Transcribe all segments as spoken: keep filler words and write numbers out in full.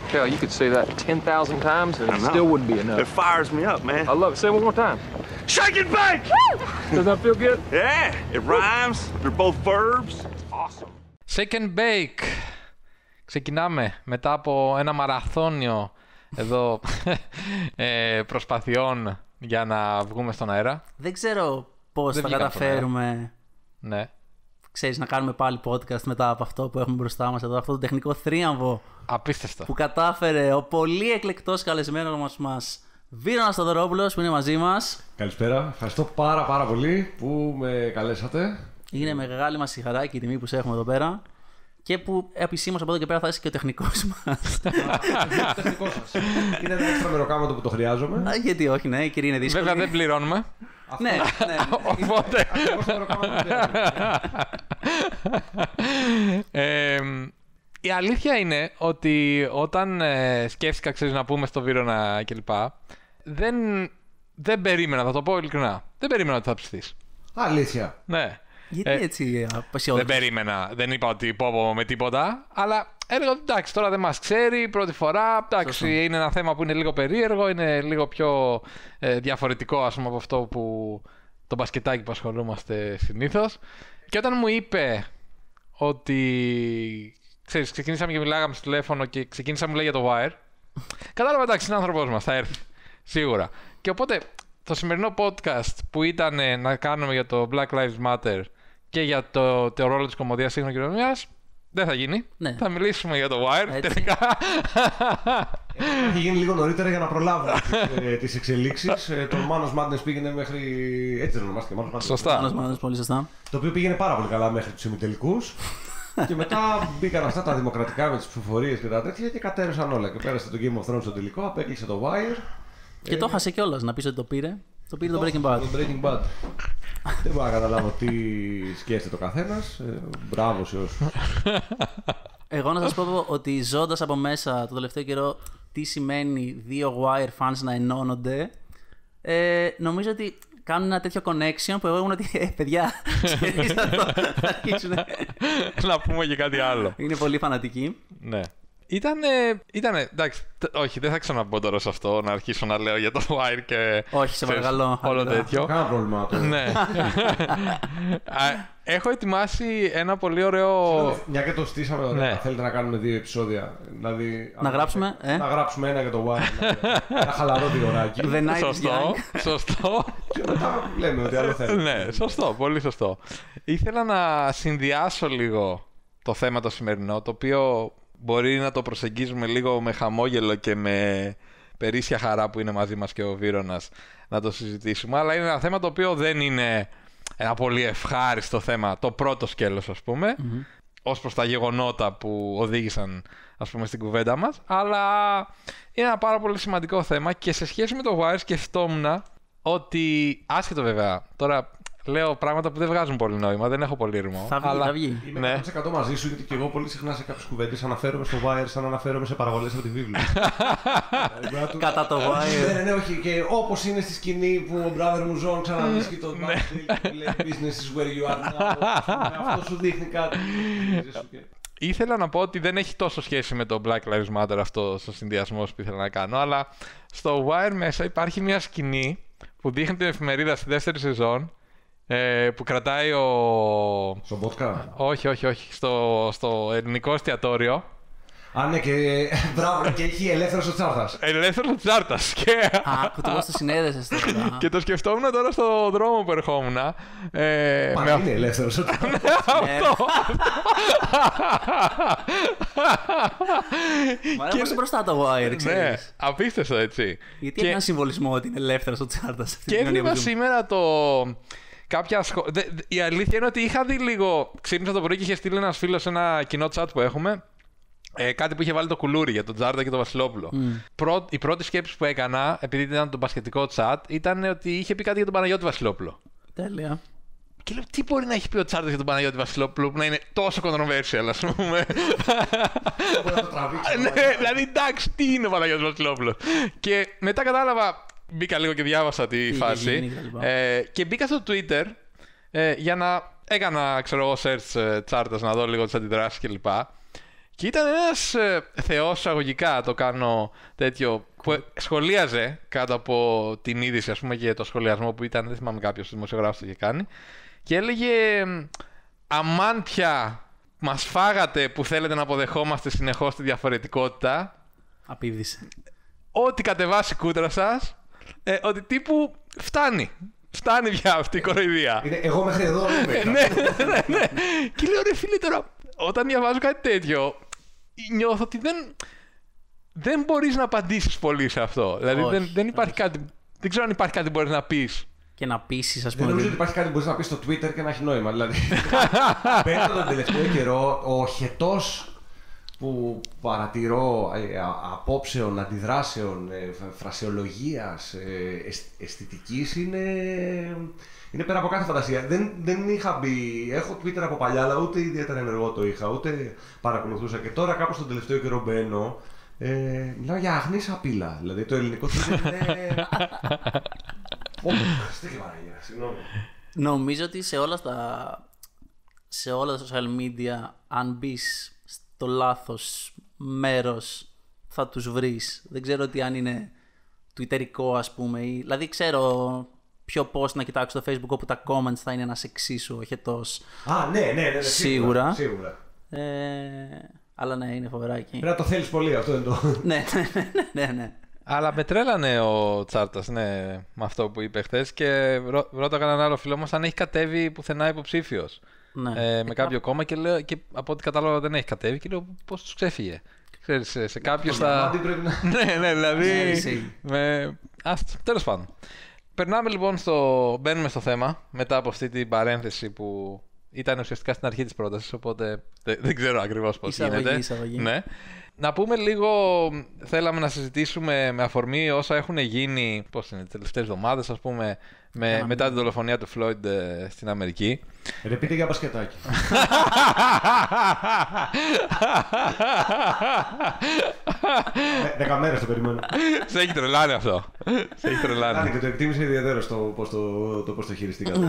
Hell, you could say that ten thousand times and it still wouldn't be enough. It fires me up, man. I love it. Say it one more time. Shake and bake! Does that feel good? Yeah, it rhymes. They're both verbs. Awesome. Shake and bake. Ξεκινάμε μετά από ένα μαραθώνιο εδώ ε, προσπαθειών για να βγούμε στον αέρα. Δεν ξέρω πώς Δεν θα βγήκαμε καταφέρουμε, Ναι. ξέρεις, να κάνουμε πάλι podcast μετά από αυτό που έχουμε μπροστά μας εδώ, αυτό το τεχνικό θρίαμβο Απίστευτο. που κατάφερε ο πολύ εκλεκτός καλεσμένος μας, μας Βίρονας Θοδωρόπουλος, που είναι μαζί μας. Καλησπέρα. Ευχαριστώ πάρα πάρα πολύ που με καλέσατε. Είναι μεγάλη μας η χαρά και η τιμή που σε έχουμε εδώ πέρα. Και που επισήμως από εδώ και πέρα θα είσαι και ο τεχνικός μας. Ο τεχνικός σας. Είναι ένα έξτρα μεροκάματο που το χρειάζομαι. Α, γιατί όχι, ναι, η κυρία είναι δύσκολη. Βέβαια δεν πληρώνουμε. Ναι, ναι. Οπότε. Ακριβώς το μεροκάματο που χρειάζομαι. ε, η αλήθεια είναι ότι όταν ε, σκέφτηκα, ξέρεις, να πούμε στο Βίρονα κλπ. Δεν, δεν περίμενα, θα το πω ειλικρινά. Δεν περίμενα ότι θα ψηθείς. Αλήθεια. Ναι. Γιατί Ε, έτσι απασιόδοξος? Δεν περίμενα, δεν είπα ότι πω πω με τίποτα, αλλά έλεγα ότι εντάξει, τώρα δεν μας ξέρει, πρώτη φορά, εντάξει, Σωστό. είναι ένα θέμα που είναι λίγο περίεργο, είναι λίγο πιο ε, διαφορετικό, ας πούμε, από αυτό που το μπασκετάκι που ασχολούμαστε συνήθως. Και όταν μου είπε ότι, ξέρεις, ξεκινήσαμε και μιλάγαμε στο τηλέφωνο και ξεκίνησα να μου λέει για το Wire, κατάλαβα, εντάξει, είναι άνθρωπος μας, θα έρθει, σίγουρα. Και οπότε το σημερινό podcast που ήταν ε, να κάνουμε για το Black Lives Matter και για το, το ρόλο της κομμωδίας σύγχρονης κοινωνίας δεν θα γίνει. Ναι. Θα μιλήσουμε για το Wire Έτσι. τελικά. Έχει γίνει λίγο νωρίτερα για να προλάβω ε, τις εξελίξεις. Ε, το Manos Madness πήγαινε μέχρι. Έτσι δεν ονομάστηκε, Manos Madness. Μάνος, Σωστά. Μάνος, πολύ σωστά. Το οποίο πήγαινε πάρα πολύ καλά μέχρι τους ημιτελικούς. Και μετά μπήκαν αυτά τα δημοκρατικά με τις ψηφοφορίες και τα τέτοια και κατέρευσαν όλα. Και πέρασε το Game of Thrones στο τελικό, απέκλεισε το Wire. Και το χάσε κιόλας, να πεις ότι το πήρε. Το πήρε το Breaking Bad. Το Breaking Bad. Δεν μπορώ να καταλάβω τι σκέφτεται ο καθένας. Ε, μπράβο σε όσους. Εγώ να σας πω ότι ζώντας από μέσα το τελευταίο καιρό τι σημαίνει δύο Wire fans να ενώνονται, ε, νομίζω ότι κάνουν ένα τέτοιο connection που εγώ ήμουν ότι ε, παιδιά, ξέρεις, θα το θα αρχίσουν. Να πούμε και κάτι άλλο. Είναι πολύ φανατικοί. Ναι. Ήτανε, ήτανε, εντάξει, τ- όχι, δεν θα ξαναμπω τώρα σε αυτό, να αρχίσω να λέω για το Wire και Όχι, σε ξέρεις, παρακαλώ. όλο Χαλιά. τέτοιο. Κάνα πρόβλημα τώρα. Ναι. Α, έχω ετοιμάσει ένα πολύ ωραίο. Μια και το στήσαμε, ωραία, Ναι. θέλετε να κάνουμε δύο επεισόδια. Δηλαδή, Να αν- γράψουμε, ε? Να γράψουμε ένα για το Wire. δηλαδή, ένα χαλαρό διωράκι. The Night is Σωστό, Young. σωστό. Και μετά λέμε ότι άλλο θέλουμε. Ναι, σωστό, πολύ σωστό. Ήθελα να συνδυάσω λίγο το θέμα το σημερινό, το οποίο μπορεί να το προσεγγίζουμε λίγο με χαμόγελο και με περίσσια χαρά που είναι μαζί μας και ο Βίρονας να το συζητήσουμε, αλλά είναι ένα θέμα το οποίο δεν είναι ένα πολύ ευχάριστο θέμα, το πρώτο σκέλος, ας πούμε, mm-hmm. ως προς τα γεγονότα που οδήγησαν, ας πούμε, στην κουβέντα μας, αλλά είναι ένα πάρα πολύ σημαντικό θέμα και σε σχέση με το Wire σκεφτόμουν ότι, άσχετο βέβαια, τώρα λέω πράγματα που δεν βγάζουν πολύ νόημα, δεν έχω πολύ ρυθμό. Θα βγει, αλλά... θα βγει. Είμαι Ναι. εκατό τοις εκατό μαζί σου, γιατί και εγώ πολύ συχνά σε κάποιες κουβέντες αναφέρομαι στο Wire σαν να αναφέρομαι σε παραγωγές από τη βίβλο. Κατά το Wire. Ναι, ναι, όχι. Και όπως είναι στη σκηνή που ο brother μου Ζων ξαναβρίσκει το Battlefield και λέει Business is where you are now. Αυτό σου δείχνει κάτι. Ήθελα να πω ότι δεν έχει τόσο σχέση με το Black Lives Matter αυτό ο συνδυασμός που ήθελα να κάνω, αλλά στο Wire μέσα υπάρχει μια σκηνή που δείχνει την εφημερίδα στη δεύτερη σεζόν, ε, που κρατάει ο... Σομπότκα. Όχι, όχι, όχι, στο, στο ελληνικό εστιατόριο. Α, ναι, και μπράβο, και έχει ελεύθερος ο Τσάρτας. Ελεύθερος Τσάρτας. Και... Α, που το συνέδεσες τώρα. και το σκεφτόμουν τώρα στο δρόμο που ερχόμουν. Ε, Μα με... είναι ελεύθερος ο Τσάρτας. Μα έρχεσαι μπροστά το Wire, Ναι, ξέρεις. απίστευτο έτσι. Γιατί Και- έχει έναν συμβολισμό ότι είναι ελεύθερος ο Τσάρτας. αυτή Και την κοινωνία έβλεπα που ζούμε. σήμερα το. Κάποια σχο... δε- δε- Η αλήθεια είναι ότι είχα δει λίγο. Ξύπνησα το πρωί και είχε στείλει ένα φίλο σε ένα κοινό chat που έχουμε. Ε, κάτι που είχε βάλει το κουλούρι για τον Τζάρτα και τον Βασιλόπουλο. Mm. Πρω... Η πρώτη σκέψη που έκανα, επειδή ήταν το μπασκετικό chat, ήταν ότι είχε πει κάτι για τον Παναγιώτη Βασιλόπουλο. Τέλεια. Και λέω, τι μπορεί να έχει πει ο Τσάρτα για τον Παναγιώτη Βασιλόπουλο που να είναι τόσο controversial, α πούμε. Μπορεί να το τραβήξει. Ναι, δηλαδή εντάξει, τι είναι ο Παναγιώτης Βασιλόπουλος. Και μετά κατάλαβα, μπήκα λίγο και διάβασα τη είχε φάση. γίνει και τα λοιπά. Ε, και μπήκα στο Twitter ε, για να έκανα, ξέρω εγώ, search ε, τσάρτας να δω λίγο τις αντιδράσεις κλπ. Και ήταν ένας ε, θεός εισαγωγικά, το κάνω τέτοιο, που σχολίαζε κάτω από την είδηση, ας πούμε, και το σχολιασμό που ήταν, δεν θυμάμαι κάποιος δημοσιογράφος το είχε κάνει, και έλεγε «Αμάν πια μας φάγατε που θέλετε να αποδεχόμαστε συνεχώς τη διαφορετικότητα». Απίβδησε. Ό,τι κατεβάσει η κούτρα σας, ε, ότι τύπου φτάνει. Φτάνει πια αυτή η κοροϊδία. Είναι εγώ μέχρι εδώ. ναι, ναι, ναι, ναι. Και λέω ρε φίλε τώρα, όταν διαβάζω κάτι τέτοιο, νιώθω ότι δεν, δεν μπορείς να απαντήσεις πολύ σε αυτό. Δηλαδή Όχι, δεν, δεν υπάρχει κάτι, δεν ξέρω αν υπάρχει κάτι που μπορείς να πεις. Και να πείσεις, ας Δεν πούμε. νομίζω ότι υπάρχει κάτι που μπορείς να πεις στο Twitter και να έχει νόημα. Δηλαδή, πέρα τον τελευταίο καιρό, ο χετός που παρατηρώ ε, α, απόψεων, αντιδράσεων, ε, φρασιολογίας, ε, αισ- αισθητικής είναι, είναι πέρα από κάθε φαντασία. Δεν, δεν είχα μπει, έχω Twitter από παλιά, αλλά ούτε ιδιαίτερα ενεργό το είχα, ούτε παρακολουθούσα. Και τώρα κάπως τον τελευταίο καιρό μπαίνω, ε, μιλάω για αγνή σαπίλα. Δηλαδή το ελληνικό Twitter είναι... Ω, στείλε Μαρία, συγγνώμη. Νομίζω ότι σε όλα τα, σε όλα τα social media, αν μπεις στο λάθος μέρος, θα τους βρεις. Δεν ξέρω ότι αν είναι twitterικό, ας πούμε. Ή, δηλαδή ξέρω ποιο post να κοιτάξω στο Facebook όπου τα comments θα είναι ένας εξίσου ο χετός. Α, ναι, ναι, ναι, ναι, Σίγουρα. σίγουρα. Ε, αλλά ναι, είναι φοβερά εκεί. Πρέπει να το θέλεις πολύ, αυτό είναι το... ναι, ναι, ναι, ναι, ναι. Αλλά με τρέλανε ο Τσάρτας, ναι, με αυτό που είπε χθες, και ρώ, ρώταγα έναν άλλο φίλο μας αν έχει κατέβει πουθενά υποψήφιος Ναι. ε, με κάποιο κόμμα, και, λέω, και από ό,τι κατάλαβα δεν έχει κατέβει, και λέω πώς τους ξέφυγε. Ξέρεις, σε, σε κάποιους θα... διαμάντι πρέπει να... ναι, ναι, δηλαδή... Ναι, ισχύει. με... Ας, τέλος πάντων. Περνάμε λοιπόν στο... Μπαίνουμε στο θέμα, μετά από αυτή την παρένθεση που ήταν ουσιαστικά στην αρχή της πρότασης, οπότε δεν, δεν ξέρω ακριβώς πώς Εισαγωγή, γίνεται. εισαγωγή. Ναι. Να πούμε λίγο, θέλαμε να συζητήσουμε με αφορμή όσα έχουν γίνει, πώς είναι, τις τελευταίες εβδομάδες, ας πούμε, με, μετά την δολοφονία του Φλόιντ ε, στην Αμερική. Ρε, πείτε για μπασκετάκι. Δέκα μέρες το περιμένω. Σε έχει τρελάνει αυτό. Σε έχει Κάνει τρελάνει. και το εκτίμησε ιδιαίτερα στο πώς το, το, πώς το χειριστήκατε.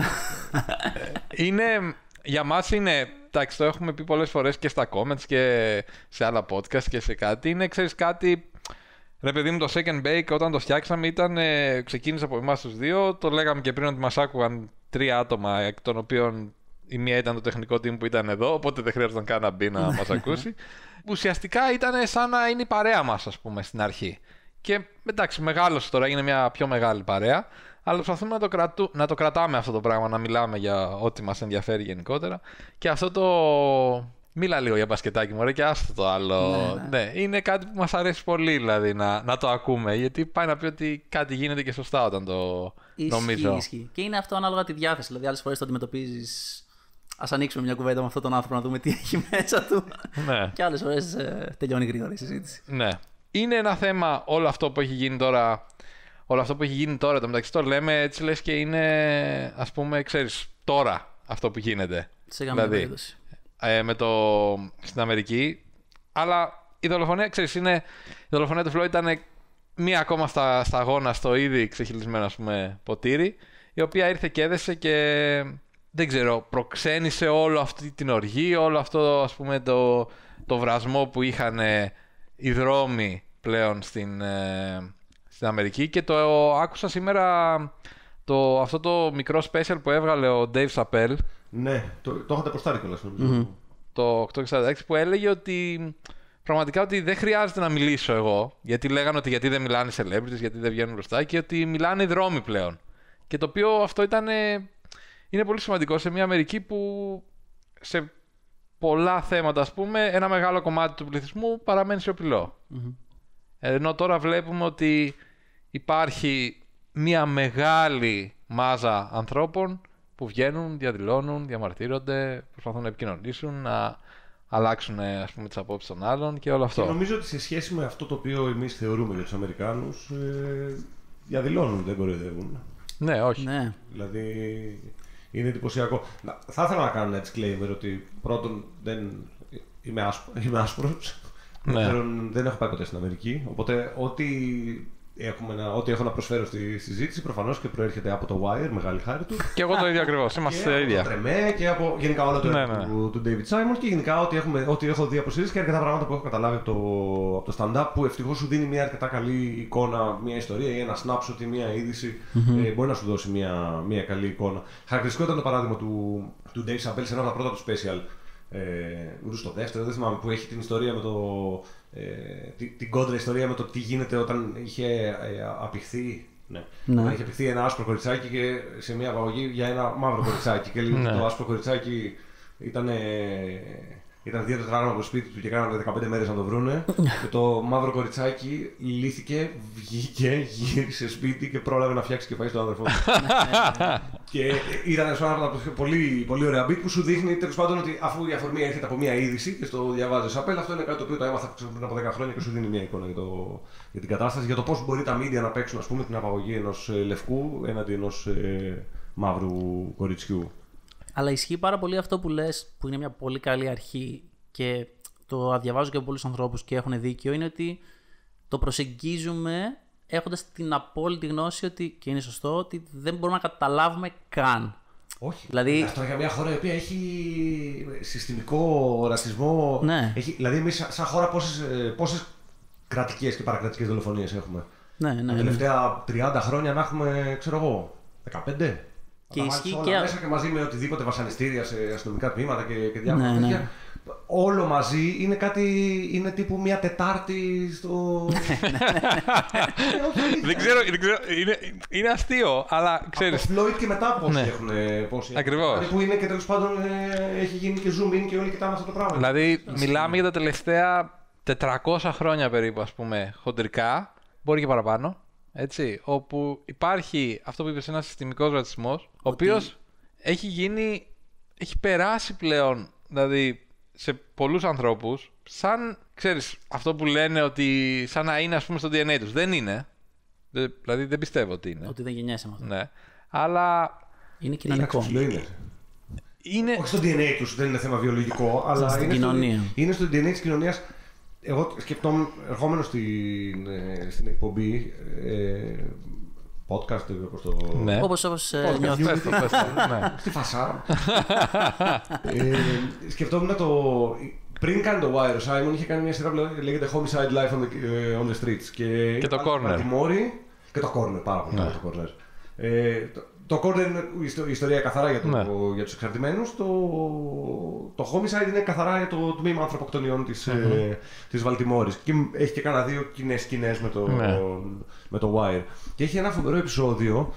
Είναι, για μας είναι, εντάξει, το έχουμε πει πολλές φορές και στα comments και σε άλλα podcast και σε κάτι, είναι, ξέρεις κάτι, ρε παιδί μου, το Second Bake όταν το φτιάξαμε ήταν, ε, ξεκίνησε από εμάς τους δύο, το λέγαμε και πριν ότι μας άκουγαν τρία άτομα, εκ των οποίων η μία ήταν το τεχνικό team που ήταν εδώ, οπότε δεν χρειάζονταν καν να μπει να μας ακούσει. Ουσιαστικά ήταν σαν να είναι η παρέα μας, ας πούμε, στην αρχή. Και εντάξει, μεγάλωσε τώρα, είναι μια πιο μεγάλη παρέα, αλλά προσπαθούμε να το, κρατού, να το κρατάμε αυτό το πράγμα, να μιλάμε για ό,τι μας ενδιαφέρει γενικότερα. Και αυτό το... Μίλα λίγο για μπασκετάκι μου, ρε, και άστο το άλλο. Ναι, ναι. Ναι, είναι κάτι που μας αρέσει πολύ, δηλαδή, να, να το ακούμε, γιατί πάει να πει ότι κάτι γίνεται και σωστά όταν το Ισχύει, νομίζω. ισχύει. Και είναι αυτό ανάλογα τη διάθεση. Δηλαδή, άλλες φορές το αντιμετωπίζεις. Ας ανοίξουμε μια κουβέντα με αυτόν τον άνθρωπο να δούμε τι έχει μέσα του. Ναι. Και άλλες φορές ε, τελειώνει γρήγορα η συζήτηση. Ναι. Είναι ένα θέμα όλο αυτό που έχει γίνει τώρα. Όλο αυτό που έχει γίνει τώρα, το μεταξύ το λέμε έτσι, λες και είναι, ας πούμε, ξέρεις, τώρα αυτό που γίνεται. Σε καμία Δηλαδή, περίπτωση. ε, με το, στην Αμερική. Αλλά η δολοφονία, ξέρεις, είναι, η δολοφονία του Φλόιντ ήταν μία ακόμα στα, στα αγώνα στο ήδη ξεχυλισμένο, ας πούμε, ποτήρι, η οποία ήρθε και έδεσε και δεν ξέρω, προξένησε όλο αυτή την οργή, όλο αυτό, ας πούμε, το, το βρασμό που είχαν ε, οι δρόμοι πλέον στην, ε, στην Αμερική. Και το άκουσα σήμερα το, αυτό το μικρό special που έβγαλε ο Dave Chappelle. Ναι, το, το είχατε προστάρει κιόλας, νομίζω. Mm-hmm. Το οκτώ εξήντα έξι, που έλεγε ότι πραγματικά ότι δεν χρειάζεται να μιλήσω εγώ, γιατί λέγανε ότι γιατί δεν μιλάνε οι celebrities, γιατί δεν βγαίνουν μπροστά, και ότι μιλάνε οι δρόμοι πλέον. Και το οποίο αυτό ήταν, είναι πολύ σημαντικό σε μια Αμερική που σε πολλά θέματα, ας πούμε, ένα μεγάλο κομμάτι του πληθυσμού παραμένει σιωπηλό. Mm-hmm. Ενώ τώρα βλέπουμε ότι υπάρχει μια μεγάλη μάζα ανθρώπων που βγαίνουν, διαδηλώνουν, διαμαρτύρονται, προσπαθούν να επικοινωνήσουν, να αλλάξουν, ας πούμε, τις απόψεις των άλλων και όλο αυτό. Και νομίζω ότι σε σχέση με αυτό το οποίο εμείς θεωρούμε για τους Αμερικάνους, ε, διαδηλώνουν, δεν κοροϊδεύουν. Ναι, όχι. Ναι. Δηλαδή είναι εντυπωσιακό. Να, θα ήθελα να κάνω ένα disclaimer ότι πρώτον δεν είμαι, άσπρο, είμαι άσπρος. Ναι. Δεύτερον, δεν έχω πάει ποτέ στην Αμερική. Οπότε ό,τι έχουμε να, ό,τι έχω να προσφέρω στη συζήτηση προφανώς και προέρχεται από το Wire, μεγάλη χάρη του. Και εγώ το ίδιο ακριβώς. Είμαστε ίδια. Από το Τρεμέ και από γενικά όλα το ναι, έργο ναι. του, του David Simon και γενικά ό,τι, έχουμε, ό,τι έχω δει από συζήτηση και αρκετά πράγματα που έχω καταλάβει από το, από το stand-up που ευτυχώς σου δίνει μια αρκετά καλή εικόνα, μια ιστορία ή ένα snapshot ή μια είδηση. Mm-hmm. Ε, μπορεί να σου δώσει μια, μια καλή εικόνα. Χαρακτηριστικό ήταν το παράδειγμα του, του Dave Chappelle σε ένα από τα πρώτα του special. Ε, ούτε στο δεύτερο, δεν θυμάμαι, που έχει την ιστορία με το. Ε, την, την κόντρα ιστορία με το τι γίνεται όταν είχε ε, απηχθεί. Ναι. Ναι. Όταν είχε απηχθεί ένα άσπρο κοριτσάκι και σε μια αγωγή για ένα μαύρο κοριτσάκι. Και λέει ότι το άσπρο κοριτσάκι ήταν. Ε, Ήταν δύο τετράγωνα από το σπίτι του και κάνανε δεκαπέντε μέρες να το βρούνε. Και το μαύρο κοριτσάκι λύθηκε, βγήκε, γύρισε σπίτι και πρόλαβε να φτιάξει και πάει στον αδερφό του. Και ήταν ένα από τα πολύ, πολύ ωραία beat που σου δείχνει τέλος πάντων ότι αφού η αφορμή έρχεται από μια είδηση και στο διαβάζει Chappelle, αυτό είναι κάτι το οποίο το έμαθα πριν από δέκα χρόνια και σου δίνει μια εικόνα για, το, για την κατάσταση, για το πώς μπορεί τα media να παίξουν ας πούμε, την απαγωγή ενός λευκού έναντι ενός ε, μαύρου κοριτσιού. Αλλά ισχύει πάρα πολύ αυτό που λες, που είναι μια πολύ καλή αρχή και το διαβάζω και από πολλούς ανθρώπους και έχουν δίκιο, είναι ότι το προσεγγίζουμε έχοντας την απόλυτη γνώση ότι, και είναι σωστό, ότι δεν μπορούμε να καταλάβουμε καν. Όχι. Δηλαδή... Αυτό για μια χώρα η οποία έχει συστημικό ρατσισμό. Ναι. Έχει, δηλαδή, εμείς σαν χώρα πόσες, πόσες κρατικές και παρακρατικές δολοφονίες έχουμε. Ναι, ναι, τα τελευταία ναι. τριάντα χρόνια να έχουμε, ξέρω εγώ, δεκαπέντε. Και ισχύει όλα και... μέσα και μαζί με οτιδήποτε βασανιστήρια σε αστυνομικά τμήματα και, και διάφορα ναι, τέτοια. Ναι. Όλο μαζί είναι κάτι, είναι τύπου μια Τετάρτη στο... δεν ξέρω, δεν ξέρω είναι, είναι αστείο, αλλά ξέρεις... Από Floyd και μετά πόσοι ναι. έχουν... Πόσοι Ακριβώς. Δηλαδή που είναι και τέλος πάντων ε, έχει γίνει και zoom in και όλοι κοιτάμε αυτό το πράγμα. Δηλαδή μιλάμε για τα τελευταία τετρακόσια χρόνια περίπου, ας πούμε, χοντρικά, μπορεί και παραπάνω. Έτσι, όπου υπάρχει αυτό που είπες, ένας συστημικός ρατσισμός, ο οποίος έχει γίνει, έχει περάσει πλέον, δηλαδή σε πολλούς ανθρώπους, σαν, ξέρεις, αυτό που λένε ότι σαν να είναι ας πούμε στο ντι εν έι τους. Δεν είναι, δηλαδή δεν πιστεύω ότι είναι. Ότι δεν γεννιέσαι με αυτό. Ναι, αλλά... Είναι κοινωνικό. Είναι. είναι... Όχι στο ντι εν έι τους, δεν είναι θέμα βιολογικό, αλλά στην είναι, κοινωνία. Στο, είναι στο ντι εν έι της κοινωνίας. Εγώ σκεφτόμουν, ερχόμενο στην, στην εκπομπή, ε, podcast, όπως το... Ναι. Όπως, όπως podcast, νιώθεις. Ναι. Στη φασάρα. ε, σκεφτόμουν το... Πριν κάνει το Wire, ο Simon είχε κάνει μια σειρά που λέγεται Homicide Life on the, on the Streets. Και, και το Corner. Και το Corner, πάρα πολύ ναι. το Corner. Ε, το, το Corner είναι η ιστορία καθαρά για, το, ναι. για τους εξαρτημένους. Το, το Homicide είναι καθαρά για το τμήμα ανθρωποκτονιών της, mm-hmm. ε, της Βαλτιμόρης. Και έχει και κάνα δύο κοινές σκηνές με, το, ναι. με το Wire. Και έχει ένα φοβερό επεισόδιο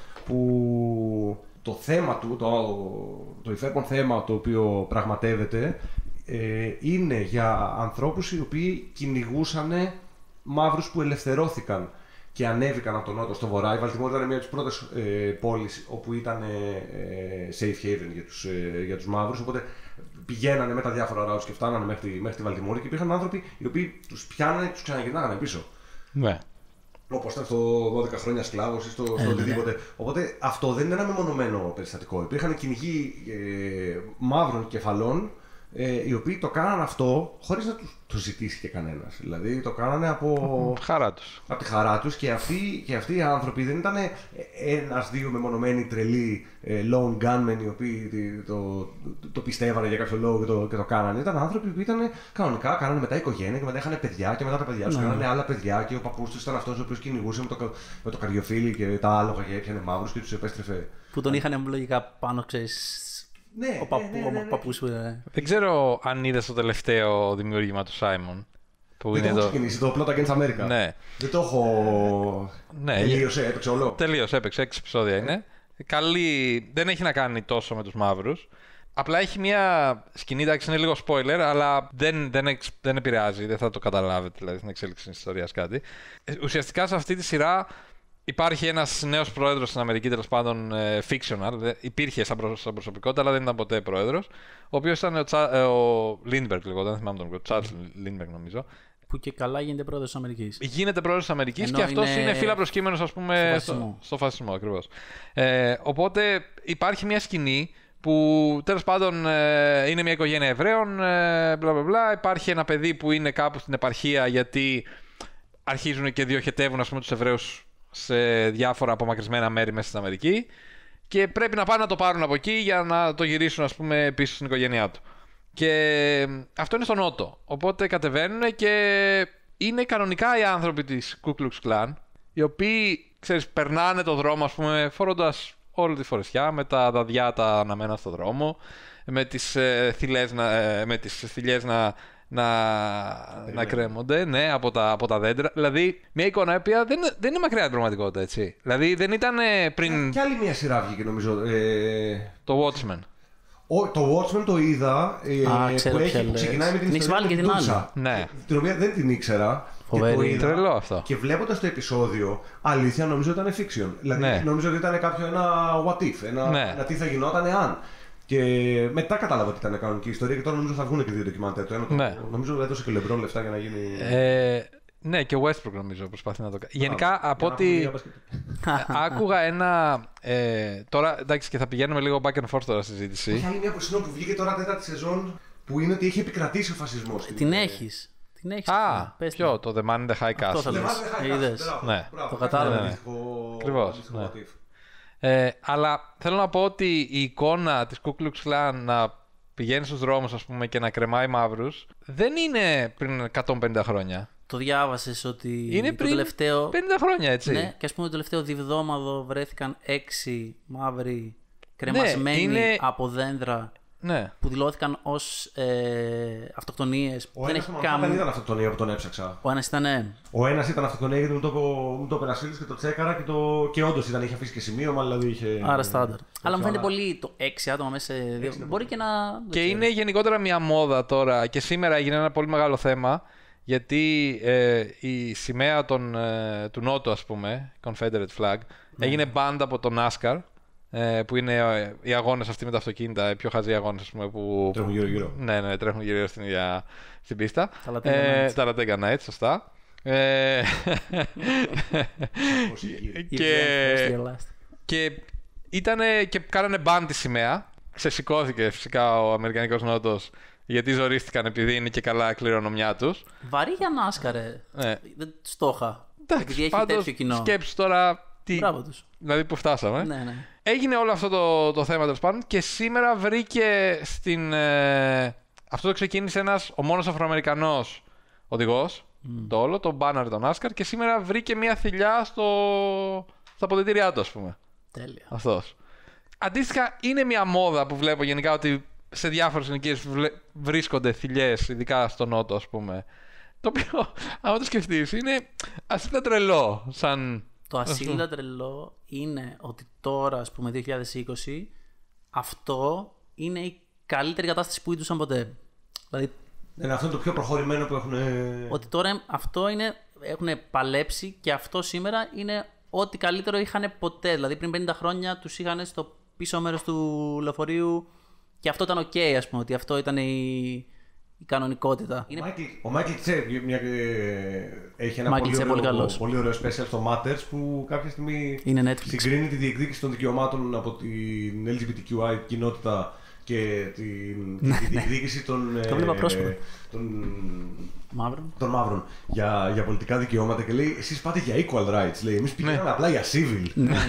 που το θέμα του, το, το υφέρπον θέμα το οποίο πραγματεύεται, ε, είναι για ανθρώπους οι οποίοι κυνηγούσαν μαύρους που ελευθερώθηκαν και ανέβηκαν από τον νότο στο βορρά. Η Βαλτιμόρη ήταν μια από τις πρώτες ε, πόλεις όπου ήταν ε, safe haven για τους, ε, για τους μαύρους. Οπότε πηγαίνανε με τα διάφορα routes και φτάνανε μέχρι, μέχρι τη Βαλτιμόρη και υπήρχαν άνθρωποι οι οποίοι τους πιάνανε και τους ξαναγυρνάγανε πίσω. Ναι. Όπως ήταν στο δώδεκα χρόνια σκλάβος ή στο, στο οτιδήποτε. Οπότε αυτό δεν είναι ένα μεμονωμένο περιστατικό. Υπήρχαν κυνηγοί ε, μαύρων κεφαλών, ε, οι οποίοι το κάνανε αυτό χωρίς να τους το ζητήσει και κανένας. Δηλαδή το κάνανε από, χαρά τους. από τη χαρά τους και αυτοί, και αυτοί οι άνθρωποι δεν ήταν ένας-δύο μεμονωμένοι τρελοί ε, lone gunmen οι οποίοι το, το, το πιστεύανε για κάποιο λόγο και το, και το κάνανε. Ήταν άνθρωποι που ήταν κανονικά, κάνανε μετά οικογένεια και μετά είχαν παιδιά και μετά τα παιδιά τους κάνανε άλλα παιδιά και ο παππούς τους ήταν αυτός ο οποίος κυνηγούσε με το, με το καριοφύλι και τα άλογα και έπιανε μαύρους και τους επέστρεφε. Που τον είχαν λογικά πάνω, ξέρεις. Ναι, ο παππού, ναι, ναι, ναι, ναι. Ο παππούς, ναι. Δεν ξέρω αν είδες το τελευταίο δημιούργημα του Σάιμον. Που δεν είναι το έχω ξεκινήσει, το Plot Against America. Ναι. Δεν το έχω... Ναι. Τελείωσε, έπαιξε όλο. Τελείωσε, έπαιξε, έξι επεισόδια είναι. Καλή... Δεν έχει να κάνει τόσο με τους μαύρους. Απλά έχει μια σκηνή, εντάξει είναι λίγο spoiler, αλλά δεν, δεν, εξ, δεν επηρεάζει, δεν θα το καταλάβετε δηλαδή στην εξέλιξη της ιστορίας κάτι. Ουσιαστικά σε αυτή τη σειρά υπάρχει ένας νέος πρόεδρος στην Αμερική, τέλος πάντων fictional, υπήρχε σαν, προ, σαν προσωπικότητα, αλλά δεν ήταν ποτέ πρόεδρος, ο οποίος ήταν ο, Τσα, ο Lindbergh, λοιπόν, δεν θυμάμαι τον όνομα, Charles Lindbergh νομίζω. Που και καλά γίνεται πρόεδρος της Αμερικής. Γίνεται πρόεδρος της Αμερικής και αυτός είναι, είναι φύλλα προσκύμενος, ας πούμε, στο φασισμό, στο, στο φασισμό ακριβώς. Ε, οπότε υπάρχει μια σκηνή που τέλος πάντων ε, είναι μια οικογένεια Εβραίων, ε, μπλα, μπλα, μπλα. Υπάρχει ένα παιδί που είναι κάπου στην επαρχία γιατί αρχίζουν και διοχετεύουν, ας πούμε, τους Εβραίους σε διάφορα απομακρυσμένα μέρη μέσα στην Αμερική και πρέπει να πάνε να το πάρουν από εκεί για να το γυρίσουν, ας πούμε, πίσω στην οικογένειά του. Και αυτό είναι στο Νότο. Οπότε κατεβαίνουν και είναι κανονικά οι άνθρωποι της Ku Klux Klan, οι οποίοι, ξέρεις, περνάνε το δρόμο, ας πούμε, φορώντας όλη τη φορεσιά, με τα δαδιά τα αναμένα στο δρόμο, με τις ε, θηλές να, ε, με τις θηλιές να, να, να κρέμονται, ναι, από τα, από τα δέντρα. Δηλαδή, μια εικόνα που δεν, δεν είναι μακριά την πραγματικότητα, έτσι. Δηλαδή, δεν ήταν πριν... Και άλλη μια σειρά βγήκε, νομίζω. Ε... Το Watchmen. Ο, το Watchmen το είδα, ε, Α, ξέρω που, έχει, που ξεκινάει με την την ιστορία και του την Τούσα, ναι. την οποία δεν την ήξερα. Φοβερή. Και το είδα, τρελό αυτό. Και βλέποντας το επεισόδιο, αλήθεια νομίζω ήταν fiction. Δηλαδή ναι. νομίζω ότι ήταν κάποιο ένα what if, ένα, ναι. ένα τι θα γινόταν αν. Και μετά κατάλαβα ότι ήταν κανονική ιστορία και τώρα νομίζω θα βγουν και δύο ντοκιμαντέρ. Το ένα το, ναι. νομίζω έδωσε και ο LeBron λεφτά για να γίνει. Ε, ναι, και ο Westbrook νομίζω προσπαθεί να το κάνει. Γενικά, από ότι άκουγα ένα. Ε, τώρα εντάξει, και θα πηγαίνουμε λίγο back and forth τώρα στη συζήτηση. Έχει άλλη μια που βγήκε τώρα τέταρτη σεζόν που είναι ότι έχει επικρατήσει ο φασισμός. Την έχεις. Την έχεις. Α, ποιο, το The Man in the High Castle. Αυτό θα λες. Είδες. Ναι. Το κατάλαβα. Ακριβώς. Ε, αλλά θέλω να πω ότι η εικόνα της Ku Klux Klan να πηγαίνει στους δρόμους, ας πούμε, και να κρεμάει μαύρους δεν είναι πριν εκατόν πενήντα χρόνια. Το διάβασες ότι είναι το πριν τελευταίο... πενήντα χρόνια, έτσι. Ναι, και ας πούμε το τελευταίο διβδόμαδο βρέθηκαν έξι μαύροι κρεμασμένοι ναι, είναι... από δέντρα, ναι. που δηλώθηκαν ως ε, αυτοκτονίες. Ο δεν ένας έχει καμ... καμ... δεν ήταν αυτοκτονία που τον έψαξα. Ο ένας ήταν, ναι. Ο ένας ήταν αυτοκτονία γιατί μου το, μου το πέρασε και το τσέκαρα και, το... και όντως ήταν, είχε αφήσει και σημείωμα, δηλαδή είχε... Άρα στάνταρ. Αλλά μου φαίνεται αλλά... πολύ το έξι άτομα μέσα σε δύο... Μπορεί και να... Και είναι γενικότερα μια μόδα τώρα και σήμερα έγινε ένα πολύ μεγάλο θέμα γιατί ε, η σημαία των, ε, του Νότου, ας πούμε, Confederate flag, ναι. έγινε banned από το NASCAR, ε, που είναι ε, οι αγώνες αυτοί με τα αυτοκίνητα, οι πιο χαζοί αγώνες, ας πούμε, που... Τρέχουν γύρω-γύρω. Ναι, ναι, τρέχουν γύρω στην ίδια στην πίστα. Τα Latiga Nights, σωστά. Ε, και, και, ήτανε, και κάνανε ban τη σημαία. Ξεσηκώθηκε φυσικά ο Αμερικανικός Νότος, γιατί ζορίστηκαν επειδή είναι και καλά κληρονομιά τους. Βαρύ για NASCAR, ναι. Δεν στόχα. Εντάξει, πάντως σκέψου τώρα τι... Μπράβο τους. Δηλαδή που φτάσαμε. Ναι, ναι. Έγινε όλο αυτό το, το θέμα τέλος πάντων και σήμερα βρήκε στην... Ε, αυτό το ξεκίνησε ένας, ο μόνος Αφροαμερικανός οδηγός, mm. το όλο, το μπάναρ των NASCAR, και σήμερα βρήκε μια θηλιά στο, στα αποδυτήριά του, ας πούμε. Τέλεια. Αυτός. Αντίστοιχα, είναι μια μόδα που βλέπω γενικά ότι σε διάφορες ηλικίες βρίσκονται θηλιές, ειδικά στο Νότο, ας πούμε. Το οποίο, άμα το σκεφτείς, είναι ασύλληπτα τρελό. Σαν... Το ασύλληπτα τρελό είναι ότι τώρα, ας πούμε, δύο χιλιάδες είκοσι, αυτό είναι η καλύτερη κατάσταση που είδουσαν ποτέ. Δηλαδή, είναι αυτό το πιο προχωρημένο που έχουν... Ότι τώρα αυτό είναι, έχουν παλέψει και αυτό σήμερα είναι ό,τι καλύτερο είχαν ποτέ. Δηλαδή πριν πενήντα χρόνια τους είχαν στο πίσω μέρος του λεωφορείου και αυτό ήταν ok, ας πούμε, ότι αυτό ήταν η, η κανονικότητα. Ο Μάικλ Τσέ έχει ένα πολύ ωραίο, πολύ, πολύ ωραίο special στο Matters που κάποια στιγμή συγκρίνει τη διεκδίκηση των δικαιωμάτων από την ελ τζι μπι τι κιου άι κοινότητα και την, τη διεκδίκηση των, το βλέπα πρόσφατα. ε, των, μαύρων. των μαύρων για, για πολιτικά δικαιώματα και λέει εσείς πάτε για equal rights, λέει, εμείς πηγαίναμε απλά για civil. Ναι, ναι,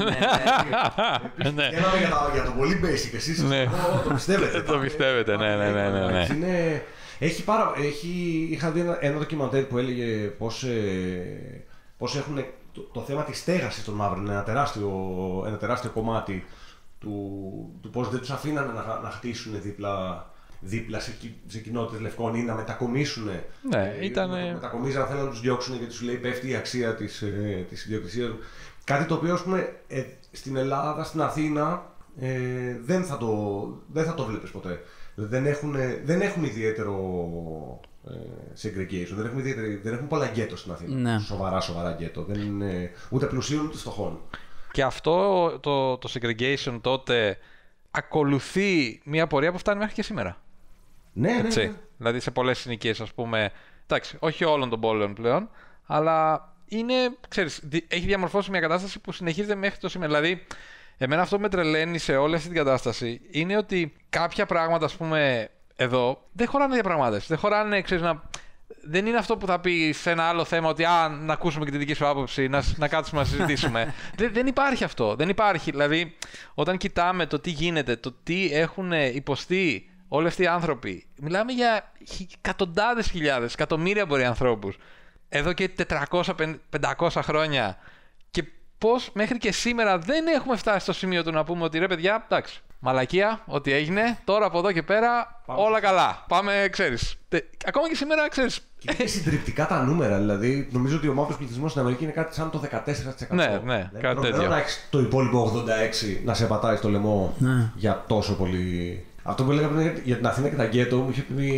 ναι. Πηγαίναμε για, για το πολύ basic, εσείς ναι. το πιστεύετε. Το πιστεύετε, ναι, ναι, ναι, ναι, ναι. Είναι, έχει πάρα, έχει, είχα δει ένα, ένα ντοκιμαντέρ που έλεγε πώς, ε, πώς έχουν το, το θέμα της στέγασης των μαύρων, ένα τεράστιο, ένα τεράστιο κομμάτι του, του πώς δεν τους αφήνανε να, να χτίσουν δίπλα, δίπλα σε, σε κοινότητες λευκών ή να μετακομίσουν. Ναι, ε, ήταν... Να μετακομίζαν, θέλουν να τους διώξουν γιατί σου λέει πέφτει η αξία της, ε, της ιδιοκτησίας. Κάτι το οποίο, ας πούμε, ε, στην Ελλάδα, στην Αθήνα, ε, δεν, θα το, δεν θα το βλέπεις ποτέ. Δεν έχουν, δεν έχουν ιδιαίτερο ε, segregation, δεν έχουν, ιδιαίτερο, δεν έχουν πολλά γκέτο στην Αθήνα. Ναι. Σοβαρά, σοβαρά γκέτο. Δεν είναι ούτε πλουσίων ούτε φτωχών. Και αυτό το, το segregation τότε ακολουθεί μια πορεία που φτάνει μέχρι και σήμερα. Ναι, ναι, ναι. Δηλαδή σε πολλές συνοικίες, ας πούμε, εντάξει, όχι όλων των πόλεων πλέον, αλλά είναι, ξέρεις, έχει διαμορφώσει μια κατάσταση που συνεχίζεται μέχρι το σήμερα. Δηλαδή, εμένα αυτό που με τρελαίνει σε όλη αυτή την κατάσταση είναι ότι κάποια πράγματα, ας πούμε, εδώ δεν χωράνε διαπραγμάτευση. Δεν χωράνε, ξέρεις, να... δεν είναι αυτό που θα πει σε ένα άλλο θέμα ότι α, να ακούσουμε και τη δική σου άποψη, να, να κάτσουμε να συζητήσουμε. δεν, δεν υπάρχει αυτό. Δεν υπάρχει. Δηλαδή, όταν κοιτάμε το τι γίνεται, το τι έχουν υποστεί όλοι αυτοί οι άνθρωποι, μιλάμε για εκατοντάδες χιλιάδες, εκατομμύρια μπορεί ανθρώπους, εδώ και τετρακόσια με πεντακόσια χρόνια. Και πώς μέχρι και σήμερα δεν έχουμε φτάσει στο σημείο του να πούμε ότι ρε παιδιά, εντάξει, μαλακία, ό,τι έγινε, τώρα από εδώ και πέρα πάμε. Όλα καλά. Πάμε, ξέρεις. Ακόμα και σήμερα, ξέρεις. Και είναι συντριπτικά τα νούμερα. Δηλαδή, νομίζω ότι ο μαύρος πληθυσμός στην Αμερική είναι κάτι σαν το δεκατέσσερα τοις εκατό. Ναι, ναι, δηλαδή, κάτι τέτοιο. Δεν να έχεις το υπόλοιπο ογδόντα έξι τοις εκατό να σε πατάει στο λαιμό ναι. για τόσο πολύ. Αυτό που έλεγα πριν για την Αθήνα και τα γκέτο, μου είχε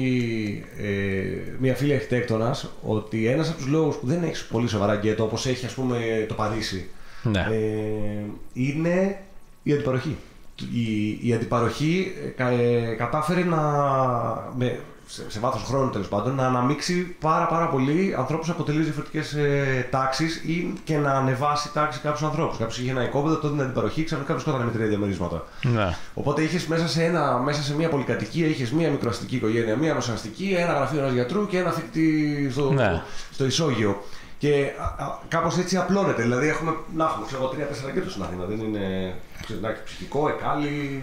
πει ε, μια φίλη αρχιτέκτονας ότι ένας από τους λόγους που δεν έχεις πολύ σοβαρά γκέτο, όπως έχει ας πούμε το Παρίσι, ναι. ε, είναι η αντιπαροχή. Η, η αντιπαροχή ε, κατάφερε να, με, σε, σε βάθος χρόνου τέλος πάντων, να αναμίξει πάρα πάρα πολύ ανθρώπους από τελείως διαφορετικές ε, τάξεις ή και να ανεβάσει τάξη κάποιους ανθρώπους. Κάποιος είχε ένα οικόπεδο, τότε την αντιπαροχή, ξαφνικά βρισκόταν με τρία διαμερίσματα. Ναι. Οπότε είχες μέσα σε, ένα, μέσα σε μια πολυκατοικία, είχες μια μικροαστική οικογένεια, μια νοσηλευτική, ένα γραφείο ενός γιατρού και ένα φοιτητή στο, ναι. στο ισόγειο. Και κάπως έτσι απλώνεται. Δηλαδή έχουμε, να έχουμε ξέρω, τρία-τέσσερα γκέτο στην Αθήνα. Δεν είναι ξέρω, ψυχικό, εκάλι,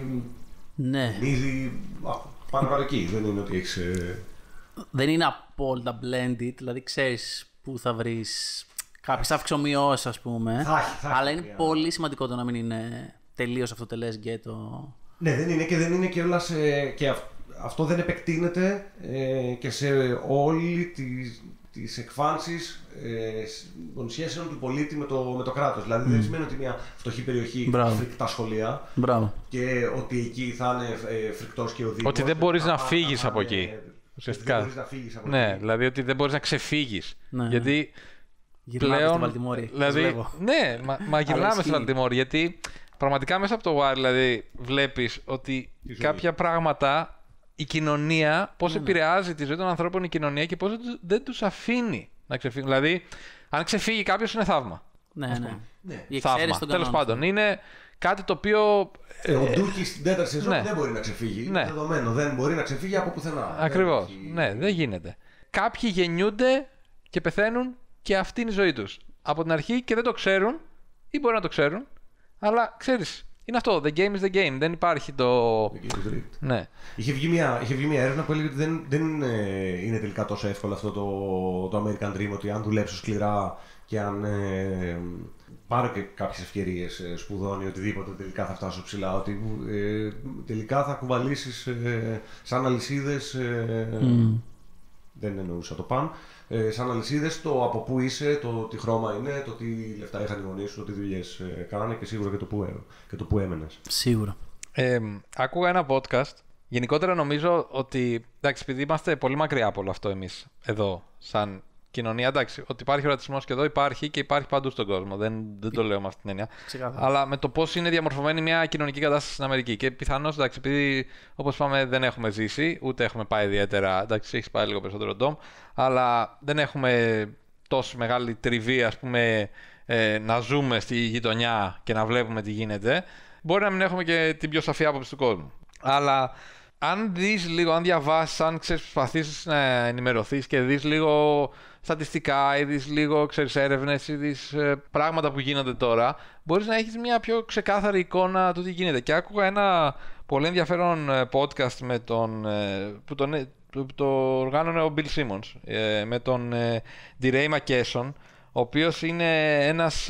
ναι. νίδι, πάνω κάτω εκεί. Δεν είναι ότι έχεις... Ε... Δεν είναι απόλυτα blended, δηλαδή ξέρεις πού θα βρεις κάποιες αυξομοιώσεις ας πούμε. Θα έχει, θα έχει, αλλά είναι yeah. πολύ σημαντικό το να μην είναι τελείως αυτοτελές γκέτο. Ναι, δεν είναι και δεν είναι και όλα σε... και αυ... αυτό δεν επεκτείνεται ε, και σε όλη τη... τις εκφάνσεις ε, των σχέσεων του πολίτη με το, με το κράτος. Δηλαδή mm. δεν σημαίνει ότι μια φτωχή περιοχή έχει φρικτά σχολεία Μπράβο. Και ότι εκεί θα είναι ε, φρικτός και ο Δήμος. Ότι δεν μπορείς να φύγεις από εκεί. Ουσιαστικά. Δεν μπορείς να φύγεις από ναι, εκεί. Δηλαδή ότι δεν μπορείς να ξεφύγεις. Ναι. Γιατί γυρνάμε πλέον... στη Βαλτιμόρη. Δηλαδή, ναι, μα, μα γυρνάμε στη Βαλτιμόρη. Γιατί πραγματικά μέσα από το Wild δηλαδή, βλέπεις ότι κάποια πράγματα... Η κοινωνία, πώς ναι, επηρεάζει ναι. τη ζωή των ανθρώπων η κοινωνία και πώς δεν τους αφήνει να ξεφύγουν. Δηλαδή, αν ξεφύγει κάποιος είναι θαύμα. Ναι, ναι. ναι. Θαύμα. Τέλος πάντων, είναι κάτι το οποίο. Ε, ο Ντούκης στην τέταρτη σεζόν ναι. δεν μπορεί να ξεφύγει. Ναι. Είναι δεδομένο. Δεν μπορεί να ξεφύγει από πουθενά. Ακριβώς. Έχει... Ναι, δεν γίνεται. Κάποιοι γεννιούνται και πεθαίνουν και αυτή είναι η ζωή τους. Από την αρχή και δεν το ξέρουν ή μπορεί να το ξέρουν, αλλά ξέρεις. Είναι αυτό, the game is the game, δεν υπάρχει το... Ναι. Είχε βγει, μια, είχε βγει μια έρευνα που έλεγε ότι δεν, δεν είναι τελικά τόσο εύκολο αυτό το, το American Dream, ότι αν δουλέψω σκληρά και αν ε, πάρω και κάποιες ευκαιρίες ε, σπουδών ή οτιδήποτε τελικά θα φτάσω ψηλά, ότι ε, τελικά θα κουβαλήσεις ε, σαν αλυσίδες, ε, mm. δεν εννοούσα το παν, Ε, σαν αλυσίδες, το από πού είσαι, το τι χρώμα είναι, το τι λεφτά είχαν οι γονείς σου, το τι δουλειές ε, κάνανε και σίγουρα και το πού, και το πού έμενες. Σίγουρα. Ε, άκουγα ένα podcast. Γενικότερα νομίζω ότι, εντάξει, επειδή είμαστε πολύ μακριά από όλο αυτό εμείς εδώ, σαν κοινωνία, εντάξει, ότι υπάρχει ρατσισμός και εδώ υπάρχει και υπάρχει παντού στον κόσμο. Δεν, δεν το λέω με αυτή την έννοια. Ξεκάθαρα. Αλλά με το πώς είναι διαμορφωμένη μια κοινωνική κατάσταση στην Αμερική. Και πιθανώς, εντάξει, επειδή όπως είπαμε δεν έχουμε ζήσει, ούτε έχουμε πάει ιδιαίτερα. Εντάξει, έχει πάει λίγο περισσότερο ντόμ, αλλά δεν έχουμε τόσο μεγάλη τριβή, ας πούμε, ε, να ζούμε στη γειτονιά και να βλέπουμε τι γίνεται. Μπορεί να μην έχουμε και την πιο σαφή άποψη του κόσμου. Αλλά αν δεις λίγο, αν διαβάσεις, αν ξέρεις, προσπαθήσεις να ενημερωθείς και δεις λίγο στατιστικά ή δεις λίγο, ξέρεις, έρευνες ή δεις ε, πράγματα που γίνονται τώρα, μπορείς να έχεις μια πιο ξεκάθαρη εικόνα του τι γίνεται. Και άκουγα ένα πολύ ενδιαφέρον podcast με τον, ε, που, τον, που το οργάνωνε ο Bill Simmons, ε, με τον ε, DeRay McKesson, ο οποίος είναι ένας,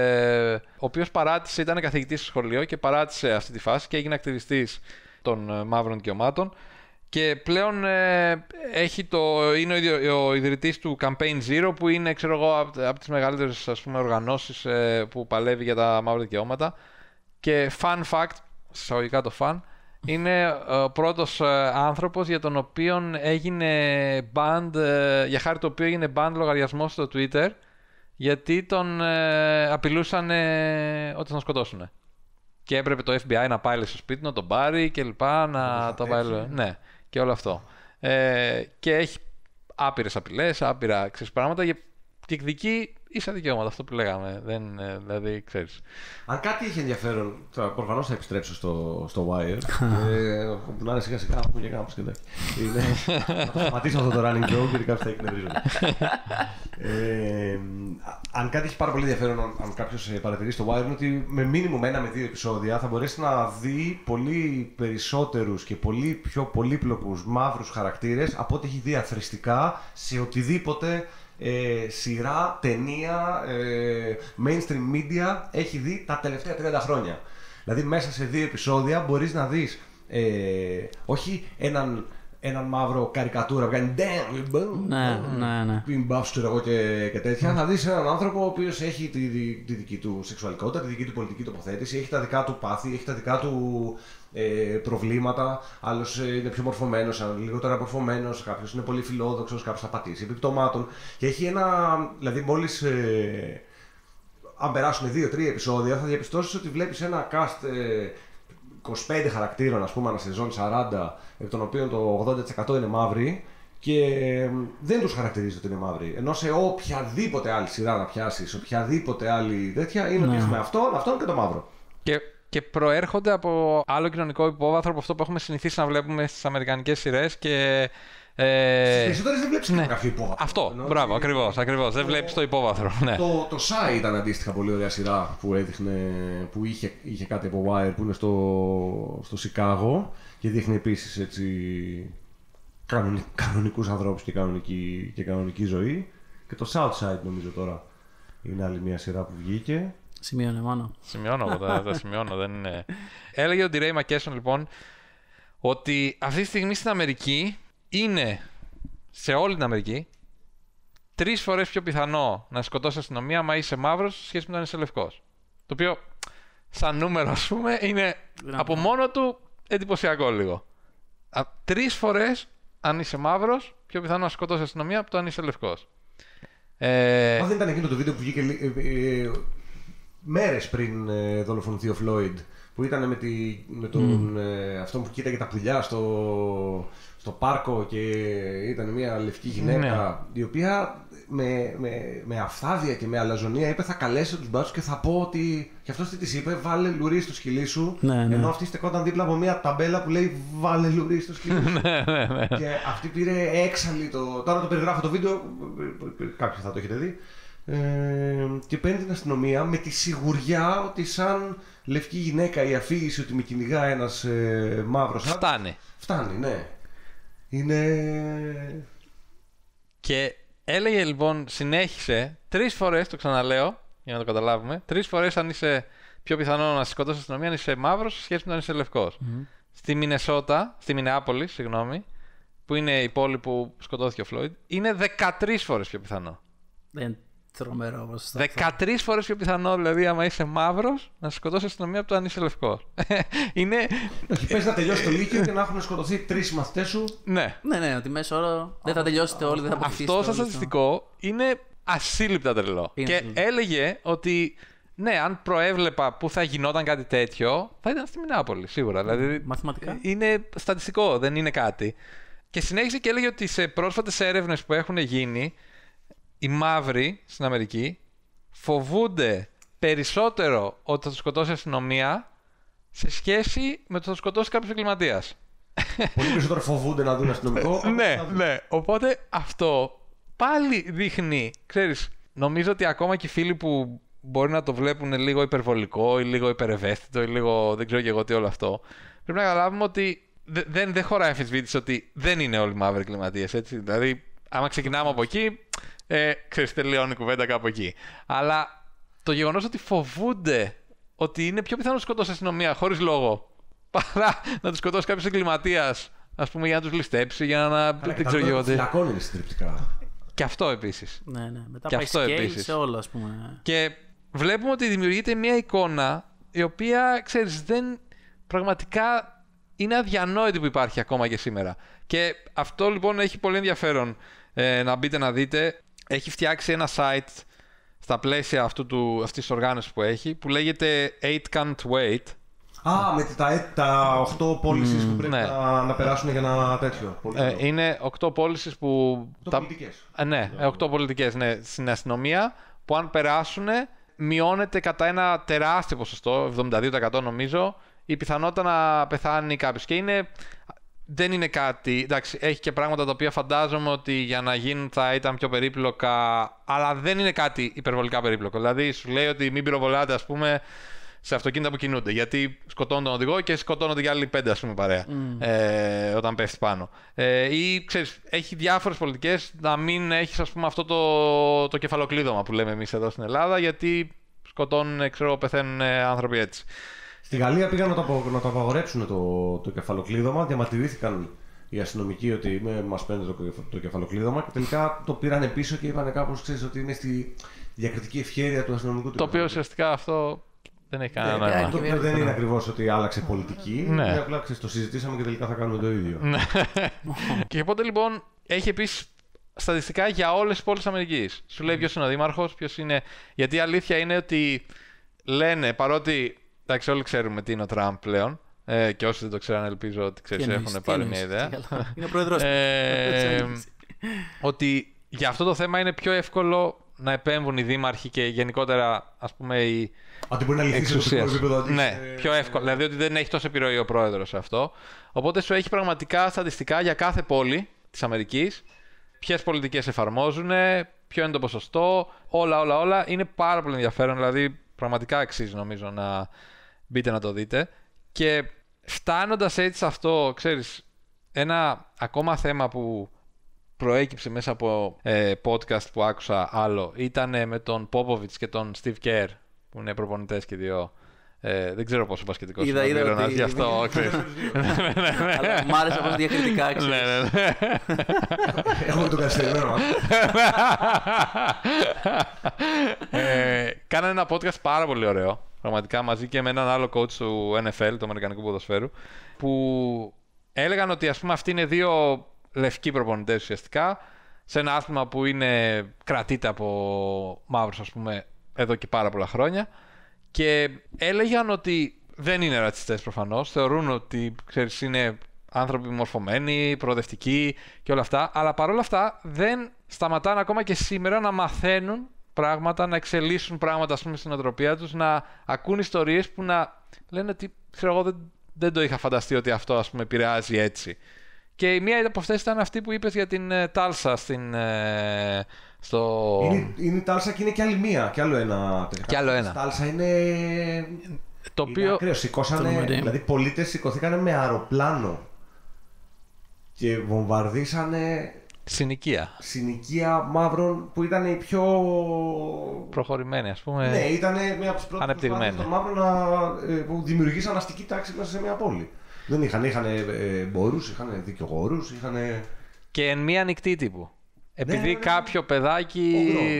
ε, ο οποίος παράτησε, ήταν καθηγητής στο σχολείο και παράτησε αυτή τη φάση και έγινε ακτιβιστής των ε, μαύρων δικαιωμάτων και πλέον ε, έχει το, είναι ο, ο ιδρυτής του Campaign Zero, που είναι, ξέρω εγώ, από, από τις μεγαλύτερες, ας πούμε, οργανώσεις ε, που παλεύει για τα μαύρα δικαιώματα. Και fun fact, εισαγωγικά το fun, είναι ο πρώτος ε, άνθρωπος για τον οποίο έγινε banned, ε, για χάρη το οποίο έγινε banned λογαριασμός στο Twitter, γιατί τον ε, απειλούσαν ε, ότι θα τον σκοτώσουν. Και έπρεπε το Εφ Μπι Άι να πάει στο σπίτι, να τον πάρει και λοιπά, να το πάει. Ναι, και όλο αυτό. Ε, και έχει άπειρες απειλές, άπειρα ξέρεις, πράγματα και εκδικεί ίσα δικαιώματα, αυτό που λέγαμε. Δεν, ε, δηλαδή, ξέρεις. Αν κάτι έχει ενδιαφέρον, τώρα προφανώς θα επιστρέψω στο, στο Wire. ε, όπου να είναι σιγά σιγά, που και κάνα σκεντάκι. Θα το σταματήσω αυτό το running joke, γιατί κάποιος θα εκνευρίζονται. ε, αν κάτι έχει πάρα πολύ ενδιαφέρον, αν κάποιος παρατηρεί στο Wire, είναι ότι με μίνιμουμ ένα με δύο επεισόδια θα μπορέσει να δει πολύ περισσότερους και πολύ πιο πολύπλοκους μαύρους χαρακτήρες από ό,τι έχει δει αθρηστικά σε οτιδήποτε ε, σειρά, ταινία, ε, mainstream media έχει δει τα τελευταία τριάντα χρόνια. Δηλαδή μέσα σε δύο επεισόδια μπορείς να δεις ε, όχι έναν, έναν μαύρο καρικατούρα που κάνει damn, ναι, ναι, ναι. buffs, ξέρω εγώ και, και τέτοια. Mm. Θα δεις έναν άνθρωπο ο οποίος έχει τη, τη, τη δική του σεξουαλικότητα, τη δική του πολιτική τοποθέτηση, έχει τα δικά του πάθη, έχει τα δικά του ε, προβλήματα. Άλλος είναι πιο μορφωμένος, άλλος λιγότερο μορφωμένος, κάποιος είναι πολύ φιλόδοξος, κάποιος θα πατήσει επιπτωμάτων. Και έχει ένα, δηλαδή μόλις ε, αν περάσουν δύο τρία επεισόδια θα διαπιστώσεις ότι βλέπεις ένα cast ε, είκοσι πέντε χαρακτήρων, ας πούμε, ένα σεζόν σαράντα, εκ των οποίων το ογδόντα τοις εκατό είναι μαύροι και δεν τους χαρακτηρίζει ότι είναι μαύροι. Ενώ σε οποιαδήποτε άλλη σειρά να πιάσεις, οποιαδήποτε άλλη τέτοια, είναι ότι έχουμε αυτόν, αυτόν και το μαύρο. Και, και προέρχονται από άλλο κοινωνικό υπόβαθρο από αυτό που έχουμε συνηθίσει να βλέπουμε στις αμερικανικές σειρές και. Ε... Στις περισσότερες δεν βλέπεις ναι. κάποιο υπόβαθρο. Αυτό, ενώ, μπράβο, ότι... ακριβώς, ακριβώς. Δεν βλέπεις το υπόβαθρο. Ναι. Το, το Σάι ήταν αντίστοιχα πολύ ωραία σειρά που έδειχνε, που είχε, είχε κάτι από Wire που είναι στο, στο Σικάγο και δείχνει επίσης έτσι κανονι, κανονικούς ανθρώπους και κανονική, και κανονική ζωή. Και το Southside νομίζω τώρα είναι άλλη μια σειρά που βγήκε. Σημειώνε μόνο. Σημειώνω, τα, τα σημειώνω, δεν είναι. Έλεγε ο Ντιρέι Μακέσον λοιπόν ότι αυτή τη στιγμή στην Αμερική είναι σε όλη την Αμερική τρεις φορές πιο πιθανό να σκοτώσει αστυνομία άμα είσαι μαύρος σε σχέση με το αν είσαι λευκός. Το οποίο, σαν νούμερο, ας πούμε, είναι Λάμπα. από μόνο του εντυπωσιακό λίγο. Τρεις φορές, αν είσαι μαύρος, πιο πιθανό να σκοτώσει αστυνομία από το αν είσαι λευκός. Ε... Μα δεν ήταν εκείνο το βίντεο που βγήκε ε, ε, μέρες πριν ε, δολοφονηθεί ο Φλόιντ, που ήταν με, τη, με τον, mm. ε, αυτό που κοίταγε τα πουλιά στο, στο πάρκο και ήταν μια λευκή γυναίκα, ναι. η οποία με, με, με αυθάδεια και με αλαζονία είπε θα καλέσω τους μπάτσους και θα πω ότι και αυτός τι της είπε, βάλε λουρί στο σκυλί σου, ναι, ναι. ενώ αυτή στεκόταν δίπλα από μια ταμπέλα που λέει βάλε λουρί στο σκυλί σου. Και αυτή πήρε έξαλλη το, τώρα το περιγράφω το βίντεο, κάποιοι θα το έχετε δει. Ε, και παίρνει την αστυνομία με τη σιγουριά ότι σαν λευκή γυναίκα η αφήγηση ότι με κυνηγά ένας ε, μαύρος άντρας φτάνει. Φτάνει, ναι. Είναι... Και έλεγε λοιπόν, συνέχισε τρεις φορές, το ξαναλέω για να το καταλάβουμε, τρεις φορές αν είσαι πιο πιθανό να σκοτώσει αστυνομία αν είσαι μαύρος σε σχέση με το αν είσαι λευκός. Mm-hmm. Στη Μινεσότα, στη Μινεάπολη, συγγνώμη, που είναι η πόλη που σκοτώθηκε ο Φλόιντ, είναι δεκατρείς φορές πιο πιθανό. Δεν τρομερό ποσοστό. δεκατρείς φορές πιο πιθανό, δηλαδή, άμα είσαι μαύρος, να σε σκοτώσει αστυνομία από το αν είσαι λευκός. Είναι. Όχι, πες να τελειώσει το Λύκειο και να έχουν σκοτωθεί τρεις μαθητές σου. Ναι. Ναι, ναι, ότι μέσω όρο δεν θα τελειώσετε όλοι, δεν θα αποκτήσετε. Αυτό σαν στατιστικό είναι ασύλληπτα τρελό. Είναι και ασύλληπτα. Έλεγε ότι. Ναι, αν προέβλεπα που θα γινόταν κάτι τέτοιο, θα ήταν στη Μινεάπολη, σίγουρα. Δηλαδή, μαθηματικά. Είναι στατιστικό, δεν είναι κάτι. Και συνέχισε και έλεγε ότι σε πρόσφατες έρευνες που έχουν γίνει, οι μαύροι στην Αμερική φοβούνται περισσότερο ότι θα τους σκοτώσει η αστυνομία σε σχέση με το ότι θα τους σκοτώσει κάποιος εγκληματίας. Πολύ περισσότερο φοβούνται να δουν αστυνομικό. Ναι, ναι. Οπότε αυτό πάλι δείχνει, ξέρεις, νομίζω ότι ακόμα και οι φίλοι που μπορεί να το βλέπουν λίγο υπερβολικό ή λίγο υπερευαίσθητο ή λίγο δεν ξέρω και εγώ τι όλο αυτό, πρέπει να καταλάβουμε ότι δεν, δεν χωράει αμφισβήτηση ότι δεν είναι όλοι μαύροι εγκληματίες, έτσι. Δηλαδή, άμα ξεκινάμε από εκεί, ε, ξέρεις, τελειώνει η κουβέντα κάπου εκεί. Αλλά το γεγονός ότι φοβούνται ότι είναι πιο πιθανό να σκοτώσει η αστυνομία χωρίς λόγο παρά να τους σκοτώσει κάποιος εγκληματίας, ας πούμε, για να τους ληστέψει, για να. Δεν ξέρω εγώ τι. Φυλακών είναι συντριπτικά. Και αυτό επίσης. Ναι, ναι. Μετά και πάει αυτό scale επίσης. σε όλα, ας πούμε. Και βλέπουμε ότι δημιουργείται μια εικόνα η οποία, ξέρεις, δεν πραγματικά είναι αδιανόητη που υπάρχει ακόμα και σήμερα. Και αυτό λοιπόν έχει πολύ ενδιαφέρον ε, να μπείτε να δείτε. Έχει φτιάξει ένα site στα πλαίσια αυτού του, αυτής της οργάνωσης που έχει, που λέγεται eight can't wait. Α, με τα, τα οκτώ policies mm, που πρέπει ναι. να, να περάσουν για ένα τέτοιο. Ε, είναι οκτώ policies που. οκτώ τα... πολιτικές. Ε, ναι, οκτώ πολιτικές, ναι, στην αστυνομία, που αν περάσουν μειώνεται κατά ένα τεράστιο ποσοστό, εβδομήντα δύο τοις εκατό νομίζω, η πιθανότητα να πεθάνει κάποιος. Και είναι, δεν είναι κάτι, εντάξει, έχει και πράγματα τα οποία φαντάζομαι ότι για να γίνουν θα ήταν πιο περίπλοκα, αλλά δεν είναι κάτι υπερβολικά περίπλοκο. Δηλαδή σου λέει ότι μην πυροβολάτε, ας πούμε, σε αυτοκίνητα που κινούνται, γιατί σκοτώνουν τον οδηγό και σκοτώνονται και άλλοι πέντε, ας πούμε, παρέα, mm. ε, όταν πέφτει πάνω. Ε, ή, ξέρεις, έχει διάφορες πολιτικές να μην έχεις, ας πούμε, αυτό το, το κεφαλοκλείδωμα που λέμε εμείς εδώ στην Ελλάδα, γιατί σκοτώνουν, ξέρω, πεθαίνουν άνθρωποι έτσι. Στη Γαλλία πήγαν να το, να το απαγορέψουν το, το κεφαλοκλείδωμα, διαμαρτυρήθηκαν οι αστυνομικοί ότι μας παίρνει το, το κεφαλοκλείδωμα και τελικά το πήραν πίσω και είπαν κάπως, ξέρεις, ότι είναι στη διακριτική ευχέρεια του αστυνομικού του. Το οποίο ουσιαστικά αυτό δεν έχει κανένα νόημα. Το οποίο δεν είναι ακριβώς ότι άλλαξε πολιτική. Ναι. Είναι απλά, ξέρεις, το συζητήσαμε και τελικά θα κάνουμε το ίδιο. Και οπότε λοιπόν έχει επίσης στατιστικά για όλες τις πόλεις της Αμερικής. Σου λέει ποιος είναι ο δήμαρχος, ποιος είναι. Γιατί η αλήθεια είναι ότι λένε, παρότι. Εντάξει, όλοι ξέρουμε τι είναι ο Τραμπ πλέον. Ε, και όσοι δεν το ξέρουν, ελπίζω ότι ξέρεις, έχουν πάρει μια ιδέα. Είναι ο πρόεδρος. ε, ότι για αυτό το θέμα είναι πιο εύκολο να επέμβουν οι δήμαρχοι και γενικότερα, ας πούμε, οι εξουσίες. Ναι, πιο εύκολο. Δηλαδή ότι δεν έχει τόσο επιρροή ο πρόεδρος σε αυτό. Οπότε σου έχει πραγματικά στατιστικά για κάθε πόλη της Αμερικής, ποιες πολιτικές εφαρμόζουν, ποιο είναι το ποσοστό, όλα, όλα, όλα. Είναι πάρα πολύ ενδιαφέρον. Δηλαδή, πραγματικά αξίζει νομίζω να μπείτε να το δείτε. Και φτάνοντας έτσι σε αυτό, ξέρεις, ένα ακόμα θέμα που προέκυψε μέσα από ε, podcast που άκουσα άλλο ήταν με τον Popovich και τον Steve Kerr, που είναι προπονητές και δύο. Ε, δεν ξέρω πόσο μπασκετικός είναι ο Μύρονας, γι' αυτό, ξέρεις. Αλλά μ' άρεσε από διακριτικά, ξέρεις. Ναι, ναι, ναι. Έχουμε το καθυστερημένο. Κάνανε ένα podcast πάρα πολύ ωραίο, πραγματικά, μαζί και με έναν άλλο coach του N F L, του Αμερικανικού ποδοσφαίρου, που έλεγαν ότι, ας πούμε, αυτοί είναι δύο λευκοί προπονητές ουσιαστικά, σε ένα άθλημα που είναι, κρατείται από μαύρους, ας πούμε, εδώ και πάρα πολλά χρόνια. Και έλεγαν ότι δεν είναι ρατσιστές προφανώς, θεωρούν ότι, ξέρεις, είναι άνθρωποι μορφωμένοι, προοδευτικοί και όλα αυτά, αλλά παρόλα αυτά δεν σταματάνε ακόμα και σήμερα να μαθαίνουν πράγματα, να εξελίσσουν πράγματα, ας πούμε, στην οτροπία τους, να ακούν ιστορίες που να λένε ότι, ξέρω εγώ, δεν, δεν το είχα φανταστεί ότι αυτό, ας πούμε, επηρεάζει έτσι. Και η μία από αυτές ήταν αυτή που είπες για την uh, Τάλσα στην... Uh, στο... Είναι, είναι η Τάλσα και είναι και άλλη μία, και άλλο ένα. Και άλλο ένα. Η Τάλσα είναι. Το είναι οποίο. Ακραίο. Σηκώσανε, δηλαδή, πολίτες σηκωθήκανε με αεροπλάνο και βομβαρδίσανε. Συνοικία. Συνοικία μαύρων που ήταν οι πιο. Προχωρημένοι, ας πούμε. Ναι, ήταν μία από τις πρώτες προσπάθειες των μαύρων που δημιουργήσαν αστική τάξη μέσα σε μια πόλη. Δεν είχαν, είχαν εμπόρους, είχαν δικηγόρους, είχαν. Και εν μία ανοιχτή τύπου. Επειδή ναι, ναι, ναι. κάποιο παιδάκι,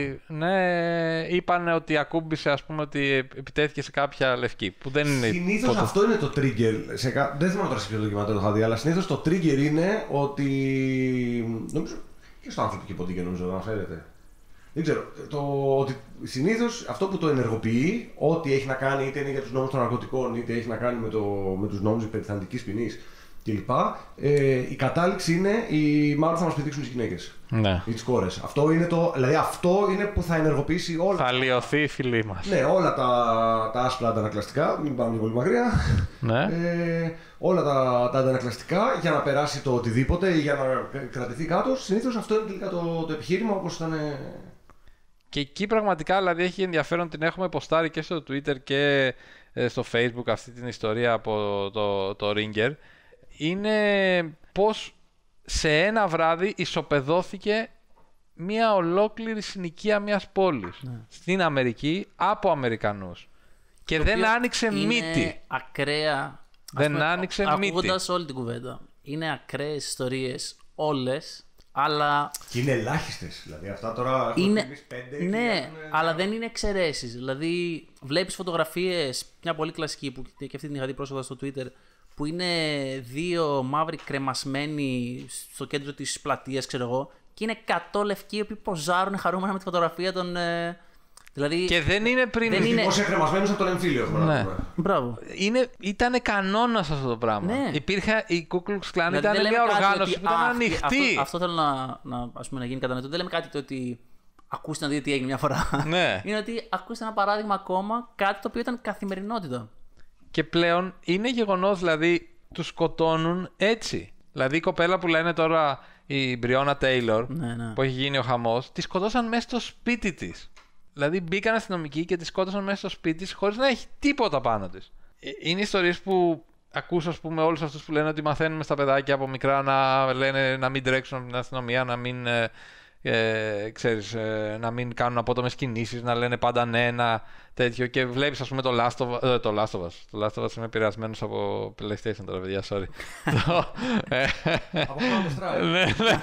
ναι, είπαν ότι ακούμπησε, ας πούμε, ότι επιτέθηκε σε κάποια λευκή. Που δεν είναι. Συνήθως ποτέ... αυτό είναι το trigger. Σε κα... Δεν θυμάμαι τώρα σε ποιο ντοκιμαντέρ το είχα δει, αλλά συνήθως το trigger είναι ότι. Νομίζω. Και στο άνθρωπο και ποτέ νομίζω να αναφέρεται. Δεν ξέρω. Το... Ότι συνήθως αυτό που το ενεργοποιεί, ό,τι έχει να κάνει είτε είναι για τους νόμους των ναρκωτικών, είτε έχει να κάνει με, το... με τους νόμους υπερθαντικής ποινής κλπ. Ε, η κατάληξη είναι οι μάλλον θα μας πηδήξουν τις γυναίκες. Ναι. Ή τις κόρες. Αυτό είναι το, δηλαδή αυτό είναι που θα ενεργοποιήσει όλα. Θα λιωθεί η φυλή μας. Ναι, όλα τα, τα άσπρα αντανακλαστικά, μην πάμε πολύ μακριά. Ναι. Ε, όλα τα, τα αντανακλαστικά για να περάσει το οτιδήποτε ή για να κρατηθεί κάτω. Συνήθως αυτό είναι τελικά το, το επιχείρημα όπως ήταν. Και εκεί πραγματικά δηλαδή έχει ενδιαφέρον, την έχουμε ποστάρει και στο Twitter και στο Facebook αυτή την ιστορία από το, το Ringer. Είναι πως σε ένα βράδυ ισοπεδώθηκε μια ολόκληρη συνοικία μιας πόλης, ναι, στην Αμερική από Αμερικανούς. Και το δεν άνοιξε είναι μύτη. Ακραία. Δεν πούμε, άνοιξε μύτη. Ακούγοντας όλη την κουβέντα. Είναι ακραίες ιστορίες όλες, αλλά. Και είναι ελάχιστες. Δηλαδή αυτά τώρα είναι... έχουμε πέντε. Ναι, είναι... αλλά δεν είναι εξαιρέσεις. Δηλαδή βλέπεις φωτογραφίες, μια πολύ κλασική που και αυτή την είχα δει πρόσφατα στο Twitter, που είναι δύο μαύροι κρεμασμένοι στο κέντρο της πλατείας, ξέρω εγώ, και είναι εκατό λευκοί οι οποίοι ποζάρουν χαρούμενα με τη φωτογραφία των. Ε, δηλαδή, και δεν είναι πριν. Δεν είναι δημόσια κρεμασμένους από τον εμφύλιο. Ναι. Μπράβο. Είναι, ήτανε κανόνας αυτό το πράγμα. Ναι. Υπήρχε η Ku Klux Klan, δηλαδή, ήταν μια οργάνωση που ήταν ανοιχτή. Αυτό, αυτό θέλω να, να, ας πούμε, να γίνει κατανοητό. Δεν λέμε κάτι το ότι ακούστε να δείτε τι έγινε μια φορά. Ναι. Είναι ότι ακούστε ένα παράδειγμα ακόμα, κάτι το οποίο ήταν καθημερινότητα. Και πλέον είναι γεγονός, δηλαδή τους σκοτώνουν έτσι. Δηλαδή η κοπέλα που λένε τώρα η Μπριόνα Τέιλορ, Ναι, ναι. που έχει γίνει ο χαμός, τη σκοτώσαν μέσα στο σπίτι της. Δηλαδή μπήκαν αστυνομικοί και τη σκότωσαν μέσα στο σπίτι της χωρίς να έχει τίποτα πάνω της. Ε, Είναι ιστορίες που ακούς, ας πούμε, όλους αυτούς που λένε ότι μαθαίνουμε στα παιδάκια από μικρά να λένε να μην τρέξουν από την αστυνομία, να μην, ε, ε, ξέρεις, ε, να μην κάνουν απότομες κινήσεις, να λένε πάντα ναι, ένα τέτοιο. Και βλέπεις, ας πούμε, το Last of, ε, το Last of Us. Το Last of Us είμαι επηρεασμένος από PlayStation τώρα, παιδιά, sorry. Το, ε, Από Counter Strike. ναι, ναι,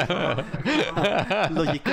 ναι. Λογικά.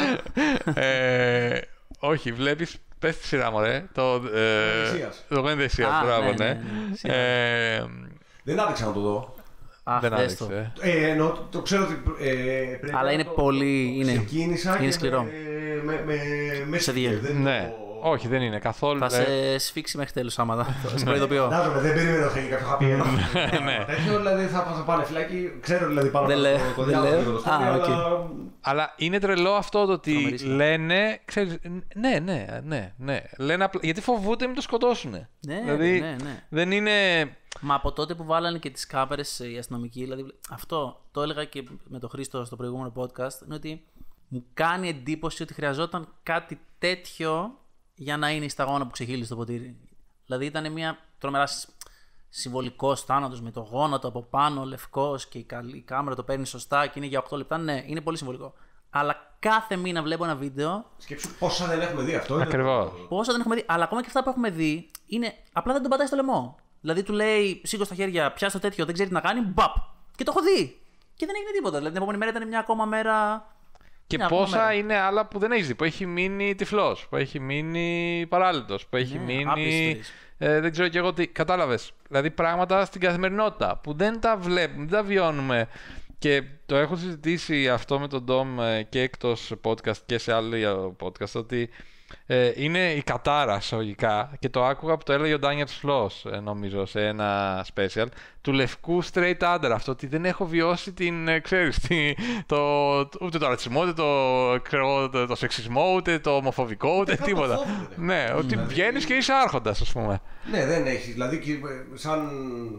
Ε, όχι, βλέπεις, πες τη σειρά μου, ρε. Το Γονιδεσίας. Το Γονιδεσίας, Α, μπράβο, ναι, ναι. ναι, ναι, σειρά. Ε, Δεν άδειξα να το δω. Αχ, Δεν δες το. άδειξε. Ε, εννοώ, το, το ξέρω ότι ε, πρέπει Αλλά να είναι το, πολύ- το είναι- ξεκίνησα είναι και σκληρό. Με, με, με, με Σε σκέφτεται, διέ- δεν Ναι, το- όχι, δεν είναι καθόλου. Θα ε, σε σφίξει μέχρι τέλος άμα θα σε προειδοποιώ. Φαντάζομαι, δεν περίμενα ότι θα γίνει κάποιο happy end. ναι. Τέτοιο, δηλαδή θα, θα πάνε φυλάκι. Ξέρω δηλαδή πάνω Δεν από λέω, το, το δεν διάλογο λέω. και το Α, story, οκ. αλλά Αλλά είναι τρελό αυτό το ότι Τρομερή σειρά. λένε. Ξέρεις, ναι, ναι, ναι, ναι. Λένε απλά, γιατί φοβούνται μην το σκοτώσουν. Ναι, δηλαδή ναι, ναι. δεν είναι. Μα από τότε που βάλανε και τις κάμερες οι αστυνομικοί, δηλαδή αυτό το έλεγα και με τον Χρήστο στο προηγούμενο podcast, είναι ότι μου κάνει εντύπωση ότι χρειαζόταν κάτι τέτοιο για να είναι η σταγόνα που ξεχύλισε το ποτήρι. Δηλαδή ήταν μια τρομερά σ- συμβολικός θάνατος με το γόνατο από πάνω, λευκός και η, καλ- η κάμερα το παίρνει σωστά και είναι για οκτώ λεπτά. Ναι, είναι πολύ συμβολικό. Αλλά κάθε μήνα βλέπω ένα βίντεο. σκέψου πόσα δεν έχουμε δει αυτό. είναι Ακριβώς. το- Πόσα δεν έχουμε δει, αλλά ακόμα και αυτά που έχουμε δει είναι απλά δεν τον πατάει στο λαιμό. Δηλαδή του λέει σήκω στα χέρια, πιάσ' το τέτοιο, δεν ξέρει τι να κάνει, μπαπ! Και το έχω δει. Και δεν έγινε τίποτα. Δηλαδή την επόμενη μέρα ήταν μια ακόμα μέρα. Και μια ακόμα πόσα μέρα. είναι άλλα που δεν έχει δει. Που έχει μείνει τυφλός, που έχει μείνει παράλυτος, που έχει Ναι, μείνει. άπιστες. Ε, δεν ξέρω κι εγώ τι. Κατάλαβες. Δηλαδή πράγματα στην καθημερινότητα που δεν τα βλέπουμε, δεν τα βιώνουμε. Και το έχω συζητήσει αυτό με τον Ντόμ ε, και εκτός podcast και σε άλλο podcast, ότι ε, είναι η κατάρα εισαγωγικά, και το άκουγα που το έλεγε ο Ντάνιελ Σλός, ε, νομίζω, σε ένα special, του λευκού straight άντρα. Αυτό ότι δεν έχω βιώσει την, ε, ξέρεις, τη, το, το- ούτε το ρατσισμό, ούτε το, ξέρω, το, το σεξισμό, ούτε το ομοφοβικό, ούτε καν το τίποτα. φόβο δεν έχω. Ναι, ότι Δηλαδή- βγαίνεις και είσαι άρχοντας, ας πούμε. Ναι, δεν έχει. Δηλαδή, και, ε, σαν.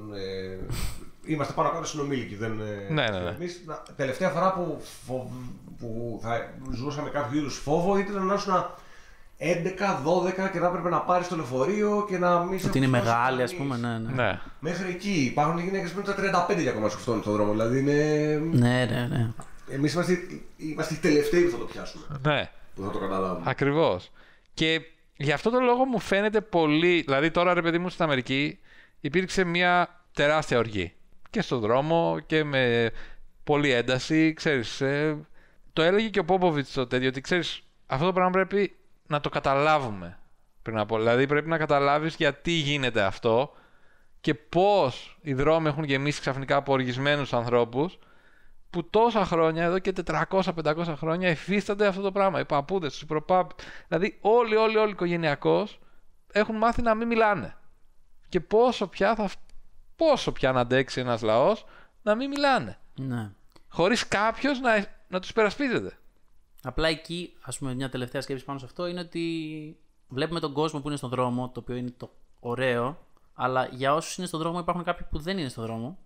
Ε, είμαστε πάνω κάτω συνομήλικοι. Δεν, ε, Ναι, ναι, ναι. Εμείς, να- τελευταία φορά που, φοβ, που θα ζούσαμε κάποιο είδου φόβο ήταν να ήσουν έντεκα δώδεκα και να έπρεπε να πάρει το λεωφορείο και να μην σε Ότι είναι σκοτώσει μεγάλη, α κανείς. πούμε, ναι, ναι. Ναι. Μέχρι εκεί. Υπάρχουν γυναίκες που είναι τα τριάντα πέντε για ακόμα σκεφτώνουν στον δρόμο. Δηλαδή είναι. Ναι, ναι, ναι. Εμείς είμαστε, είμαστε οι τελευταίοι που θα το πιάσουμε. Ναι. Που θα το καταλάβουμε. Ακριβώς. Και γι' αυτό το λόγο μου φαίνεται πολύ. Δηλαδή, τώρα ρε παιδί μου στην Αμερική υπήρξε μια τεράστια οργή. Και στον δρόμο και με πολλή ένταση. Ξέρεις, ε, το έλεγε και ο Πόποβιτς το τέτοιο, ότι ξέρεις, αυτό το πράγμα πρέπει να το καταλάβουμε. Πριν από, δηλαδή, πρέπει να καταλάβεις γιατί γίνεται αυτό και πώς οι δρόμοι έχουν γεμίσει ξαφνικά από οργισμένους ανθρώπους που τόσα χρόνια, εδώ και τετρακόσια πεντακόσια χρόνια, υφίστανται αυτό το πράγμα. Οι παππούδες, οι προπάπ. Δηλαδή, όλοι, όλοι, όλοι οικογενειακώς έχουν μάθει να μην μιλάνε. Και πόσο πια, θα, πόσο πια να αντέξει ένας λαός να μην μιλάνε. ναι. Χωρίς κάποιος να, να τους υπερασπίζεται. Απλά εκεί, ας πούμε, μια τελευταία σκέψη πάνω σε αυτό είναι ότι βλέπουμε τον κόσμο που είναι στον δρόμο, το οποίο είναι το ωραίο, αλλά για όσους είναι στον δρόμο υπάρχουν κάποιοι που δεν είναι στον δρόμο.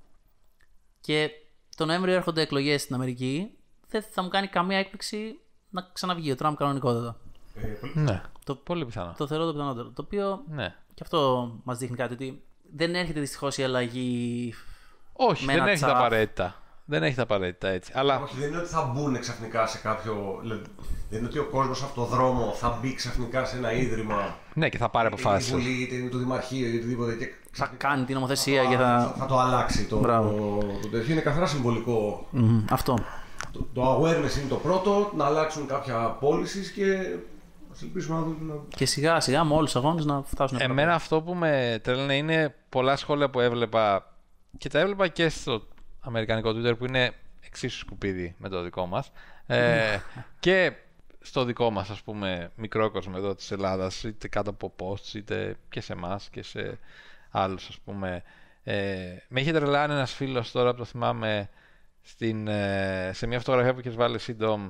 Και το Νοέμβριο έρχονται εκλογές στην Αμερική. Δεν θα μου κάνει καμία έκπληξη να ξαναβγεί ο Τραμπ κανονικότατα. Ναι. Το, Πολύ πιθανό. το θεωρώ το πιθανότερο. Το οποίο Ναι. και αυτό μας δείχνει κάτι, ότι δεν έρχεται δυστυχώς η αλλαγή. Όχι, Με δεν ένα έχει τα τσαφ. απαραίτητα. Δεν έχει τα απαραίτητα έτσι. Αλλά Όχι, δεν είναι ότι θα μπουν ξαφνικά σε κάποιο. Δηλαδή, δεν είναι ότι ο κόσμος από το δρόμο θα μπει ξαφνικά σε ένα ίδρυμα. ναι, και θα πάρει Είτε είναι η αποφάσεις. Βουλή, είτε είναι το Δημαρχείο, είτε οτιδήποτε. Και Θα κάνει την νομοθεσία θα, και θα, θα. θα το αλλάξει το, Μπράβο. το, το τέτοιο. Είναι καθαρά συμβολικό. Μμμ, αυτό. Το, το awareness είναι το πρώτο, να αλλάξουν κάποια policies και ας ελπίσουμε να δούμε. Και σιγά σιγά με όλους τους αγώνες να φτάσουν. Εμένα αυτό που με τρέλνε είναι πολλά σχόλια που έβλεπα και τα έβλεπα και στο αμερικανικό Twitter που είναι εξίσου σκουπίδι με το δικό μας ε, και στο δικό μας, ας πούμε, μικρό κόσμο εδώ της Ελλάδας, είτε κάτω από posts είτε και σε εμάς και σε άλλους, ας πούμε. Ε, με είχε τρελάνει ένας φίλος τώρα που το θυμάμαι στην, ε, σε μια φωτογραφία που έχεις βάλει εσύ, Ντόμ,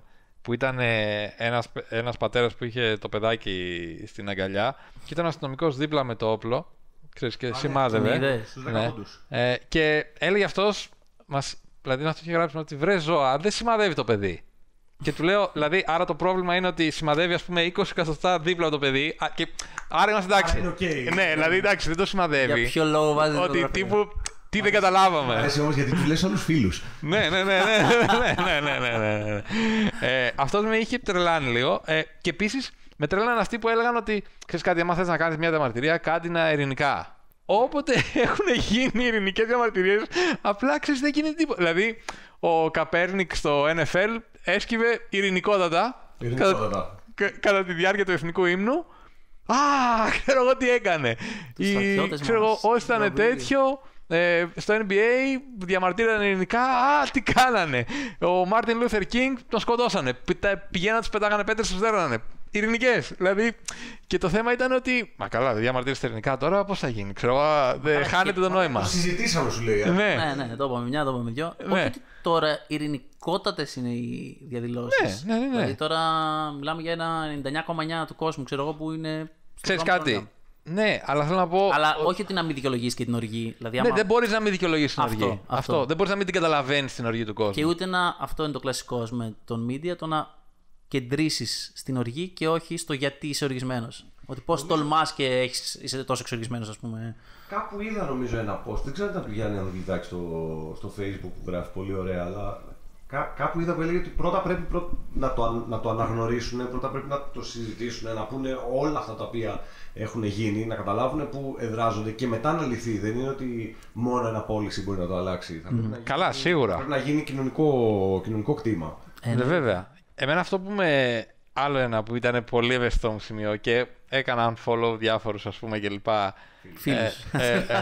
που ήταν ένας, ένας πατέρας που είχε το παιδάκι στην αγκαλιά και ήταν αστυνομικός δίπλα με το όπλο. Ξέρεις, και σημάδευε. Ναι. Ε, και έλεγε αυτός, μας, δηλαδή αυτό είχε γράψει ότι βρε ζώα, δεν σημαδεύει το παιδί. Και του λέω, δηλαδή, άρα το πρόβλημα είναι ότι σημαδεύει, ας πούμε, είκοσι εκατοστά δίπλα από το παιδί. Α, και, άρα είμαστε εντάξει. Άρα είναι okay. Ναι, δηλαδή, εντάξει, δεν το σημαδεύει. Για ποιο λόγο βάζει το ότι τύπου. Τι δεν καταλάβαμε. Αρέσει όμως γιατί του λες όλους φίλους. Ναι, ναι, ναι, ναι, ναι, ναι, ναι, ναι. Ε, αυτός με είχε τρελάνει λίγο. Ε, και επίσης με τρελάναν αυτοί που έλεγαν ότι ξέρεις κάτι, άμα θες να κάνεις μια διαμαρτυρία, κάντε να ειρηνικά. Όποτε έχουν γίνει ειρηνικές διαμαρτυρίες, απλά ξέρεις δεν γίνεται τίποτα. Δηλαδή, ο Καπέρνικ στο N F L έσκυβε ειρηνικότατα, ειρηνικότατα. Κατά, κατά τη διάρκεια του εθνικού ύμνου. Α, ξέρω εγώ τι έκανε. Ή, ξέρω εγώ, όσοι ήταν τέτοιο. Ε, στο N B A διαμαρτύρανε ειρηνικά. Α, τι κάνανε. Ο Μάρτιν Λούθερ Κίνγκ τον σκοτώσανε. Πηγαίναν, τους πετάγανε πέτρες, τους δέρνανε. Ειρηνικές. Δηλαδή, και το θέμα ήταν ότι. Μα καλά, δεν διαμαρτύρεστε ειρηνικά τώρα, πώς θα γίνει. Ξέρω, δεν χάνετε το νόημα. Το συζητήσαμε, σου λέει. Ναι, ναι, ναι, το είπαμε μια, το είπαμε δυο. Ναι. Όχι ότι τώρα ειρηνικότατες είναι οι διαδηλώσεις. Ναι, ναι, ναι, ναι. Δηλαδή τώρα μιλάμε για ένα ενενήντα εννιά κόμμα εννιά του κόσμου, ξέρω εγώ, που είναι. Ξέρεις κάτι. Ναι, αλλά θέλω να πω. Αλλά όχι ότι να μην δικαιολογείς και την οργή. Δηλαδή, ναι, άμα... δεν μπορείς να μην δικαιολογήσεις την αυτό, οργή. Αυτό. αυτό. Δεν μπορείς να μην την καταλαβαίνεις την οργή του κόσμου. Και ούτε να. Αυτό είναι το κλασικό με τον media, το να κεντρήσεις στην οργή και όχι στο γιατί είσαι οργισμένος. Ότι πώς τολμάς και έχεις, είσαι τόσο εξοργισμένος, ας πούμε. Κάπου είδα νομίζω ένα post. Δεν ξέρω αν ήταν του Γιάννη Ανδρουλιδάκη στο, στο Facebook που γράφει πολύ ωραία, αλλά κά, κάπου είδα που έλεγε ότι πρώτα πρέπει πρω, να, το, να το αναγνωρίσουν, πρώτα πρέπει να το συζητήσουν, να πούνε όλα αυτά τα οποία έχουν γίνει, να καταλάβουν πού εδράζονται και μετά να λυθεί. Δεν είναι ότι μόνο ένα policy μπορεί να το αλλάξει. Θα πρέπει Mm. να γίνει, Καλά, σίγουρα. Πρέπει να γίνει κοινωνικό, κοινωνικό κτήμα. Ε, ναι, βέβαια. Εμένα αυτό που με. Άλλο ένα που ήταν πολύ ευαίσθητο μου σημείο και έκανα unfollow διάφορους, ας πούμε, κλπ. Φίλους. Ε, ε,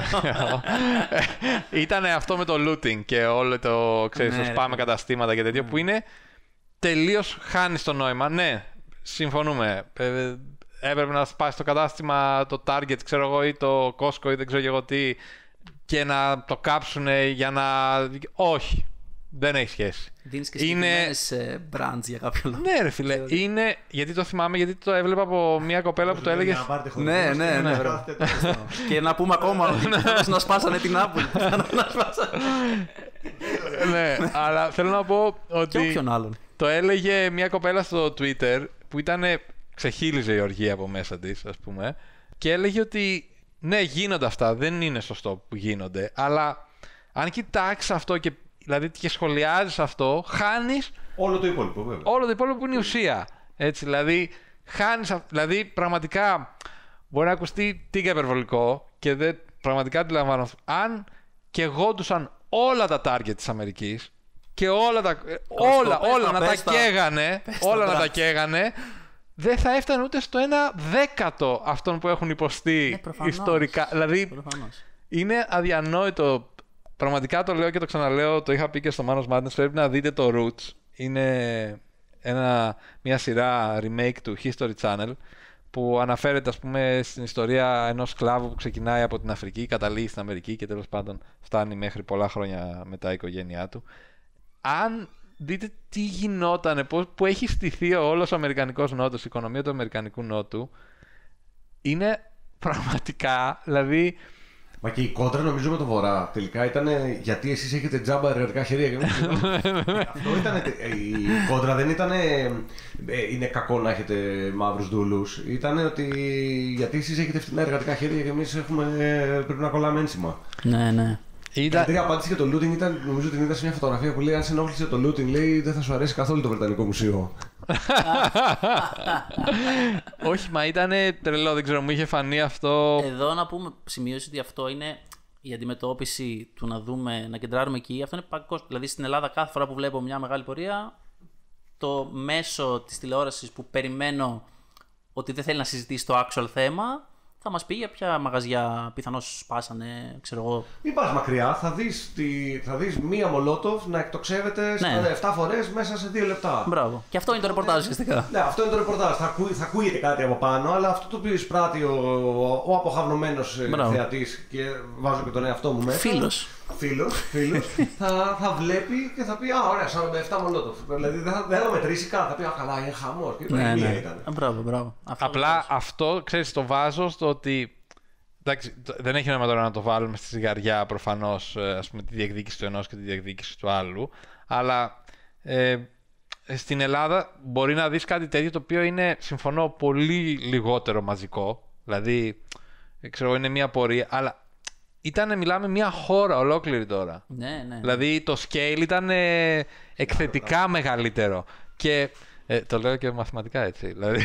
ε, ήταν αυτό με το looting και όλο το, ξέρεις, το σπάμε καταστήματα και τέτοιο, που είναι τελείως χάνεις το νόημα. Ναι, συμφωνούμε. Ε, έπρεπε να σπάσει το κατάστημα, το Target, ξέρω εγώ, ή το Costco ή δεν ξέρω εγώ τι, και να το κάψουν για να. Όχι. Δεν έχει σχέση. Δίνεις και συγκεκριμένες είναι... brands για κάποιο λόγο. Ναι, ρε φίλε. Είναι. Γιατί το θυμάμαι, γιατί το έβλεπα από μια κοπέλα που το έλεγε. Ναι, ναι, ναι. Και να πούμε ακόμα ότι να σπάσανε την Apple. Ναι, αλλά θέλω να πω ότι. Και όποιον άλλον. Το έλεγε μια κοπέλα στο Twitter που ήταν. Ξεχύλιζε η οργή από μέσα της, ας πούμε. Και έλεγε ότι ναι, γίνονται αυτά. Δεν είναι σωστό που γίνονται. Αλλά αν κοιτάξεις αυτό και. Δηλαδή και σχολιάζεις αυτό, χάνεις. Όλο το υπόλοιπο, βέβαια. Όλο το υπόλοιπο που είναι η ουσία. Έτσι, δηλαδή, χάνεις. Δηλαδή, πραγματικά μπορεί να ακουστεί τίγκα υπερβολικό και δεν, πραγματικά αντιλαμβάνω. Αν και γόντουσαν όλα τα target της Αμερικής και όλα τα. όλα, όλα να τα καίγανε. Όλα να τα καίγανε. Δεν θα έφτανε ούτε στο ένα δέκατο αυτών που έχουν υποστεί ναι, ιστορικά. Δηλαδή, προφανώς. Είναι αδιανόητο. Πραγματικά το λέω και το ξαναλέω, το είχα πει και στο Manos Madness, πρέπει να δείτε το Roots. Είναι ένα, μια σειρά remake του History Channel που αναφέρεται, ας πούμε, στην ιστορία ενός σκλάβου που ξεκινάει από την Αφρική, καταλήγει στην Αμερική και τέλος πάντων φτάνει μέχρι πολλά χρόνια μετά η οικογένειά του. Αν δείτε τι γινότανε, που έχει στηθεί όλος ο Αμερικανικός Νότος, η οικονομία του Αμερικανικού Νότου, είναι πραγματικά, δηλαδή... Μα και η κόντρα νομίζω με το Βορρά τελικά ήταν γιατί εσείς έχετε τζάμπα εργατικά χέρια και εμείς. Αυτό ήταν. Η κόντρα δεν ήταν είναι κακό να έχετε μαύρους δούλους. Ήταν ότι γιατί εσείς έχετε φτηνά εργατικά χέρια και εμείς έχουμε, πρέπει να κολλάμε ένσημα. Ναι, ναι. Η καλύτερη απάντηση για το looting ήταν, νομίζω την είδα σε μια φωτογραφία που λέει: αν σε ενόχλησε το looting, λέει δεν θα σου αρέσει καθόλου το Βρετανικό Μουσείο. Όχι, μα ήταν τρελό, δεν ξέρω, μου είχε φανεί αυτό. Εδώ να πούμε, σημείωση ότι αυτό είναι η αντιμετώπιση του να δούμε, να κεντράρουμε εκεί. Αυτό είναι παγκόσμιο. Δηλαδή στην Ελλάδα, κάθε φορά που βλέπω μια μεγάλη πορεία, το μέσο της τηλεόρασης που περιμένω ότι δεν θέλει να συζητήσει το actual θέμα, θα μας πει για ποια μαγαζιά πιθανώς σπάσανε, ξέρω εγώ. Μην πας μακριά, θα δεις, τη, θα δεις μία Μολότοφ να εκτοξεύεται ναι. επτά φορές μέσα σε δύο λεπτά. Μπράβο. Και αυτό είναι το ρεπορτάζ ουσιαστικά. Ναι, αυτό είναι το ρεπορτάζ. Θα, ακού, θα ακούγεται κάτι από πάνω, αλλά αυτό το οποίο εισπράττει ο, ο, ο αποχαυνομένος θεατής και βάζω και τον εαυτό μου μέσα. Φίλος. φίλος, φίλος θα, θα βλέπει και θα πει «Α, ωραία, σαράντα επτά Μολότοφ». Δηλαδή δεν θα, δεν θα μετρήσει καν, θα πει «Α, καλά, είναι χαμός». Ναι, μία ναι. ήταν. Μπράβο, μπράβο. Αυτό Απλά βάζω. αυτό, ξέρεις, το βάζω στο ότι. Εντάξει, δεν έχει νόημα τώρα να το βάλουμε στη ζυγαριά προφανώς, ας πούμε, τη διεκδίκηση του ενός και τη διεκδίκηση του άλλου. Αλλά ε, στην Ελλάδα μπορεί να δεις κάτι τέτοιο το οποίο είναι, συμφωνώ, πολύ λιγότερο μαζικό. Δηλαδή, ξέρω, είναι μια πορεία, αλλά ήταν, μιλάμε, μια χώρα ολόκληρη τώρα. Ναι, ναι. Δηλαδή το scale ήταν ε, εκθετικά μεγαλύτερο. Και ε, το λέω και μαθηματικά έτσι. Δηλαδή,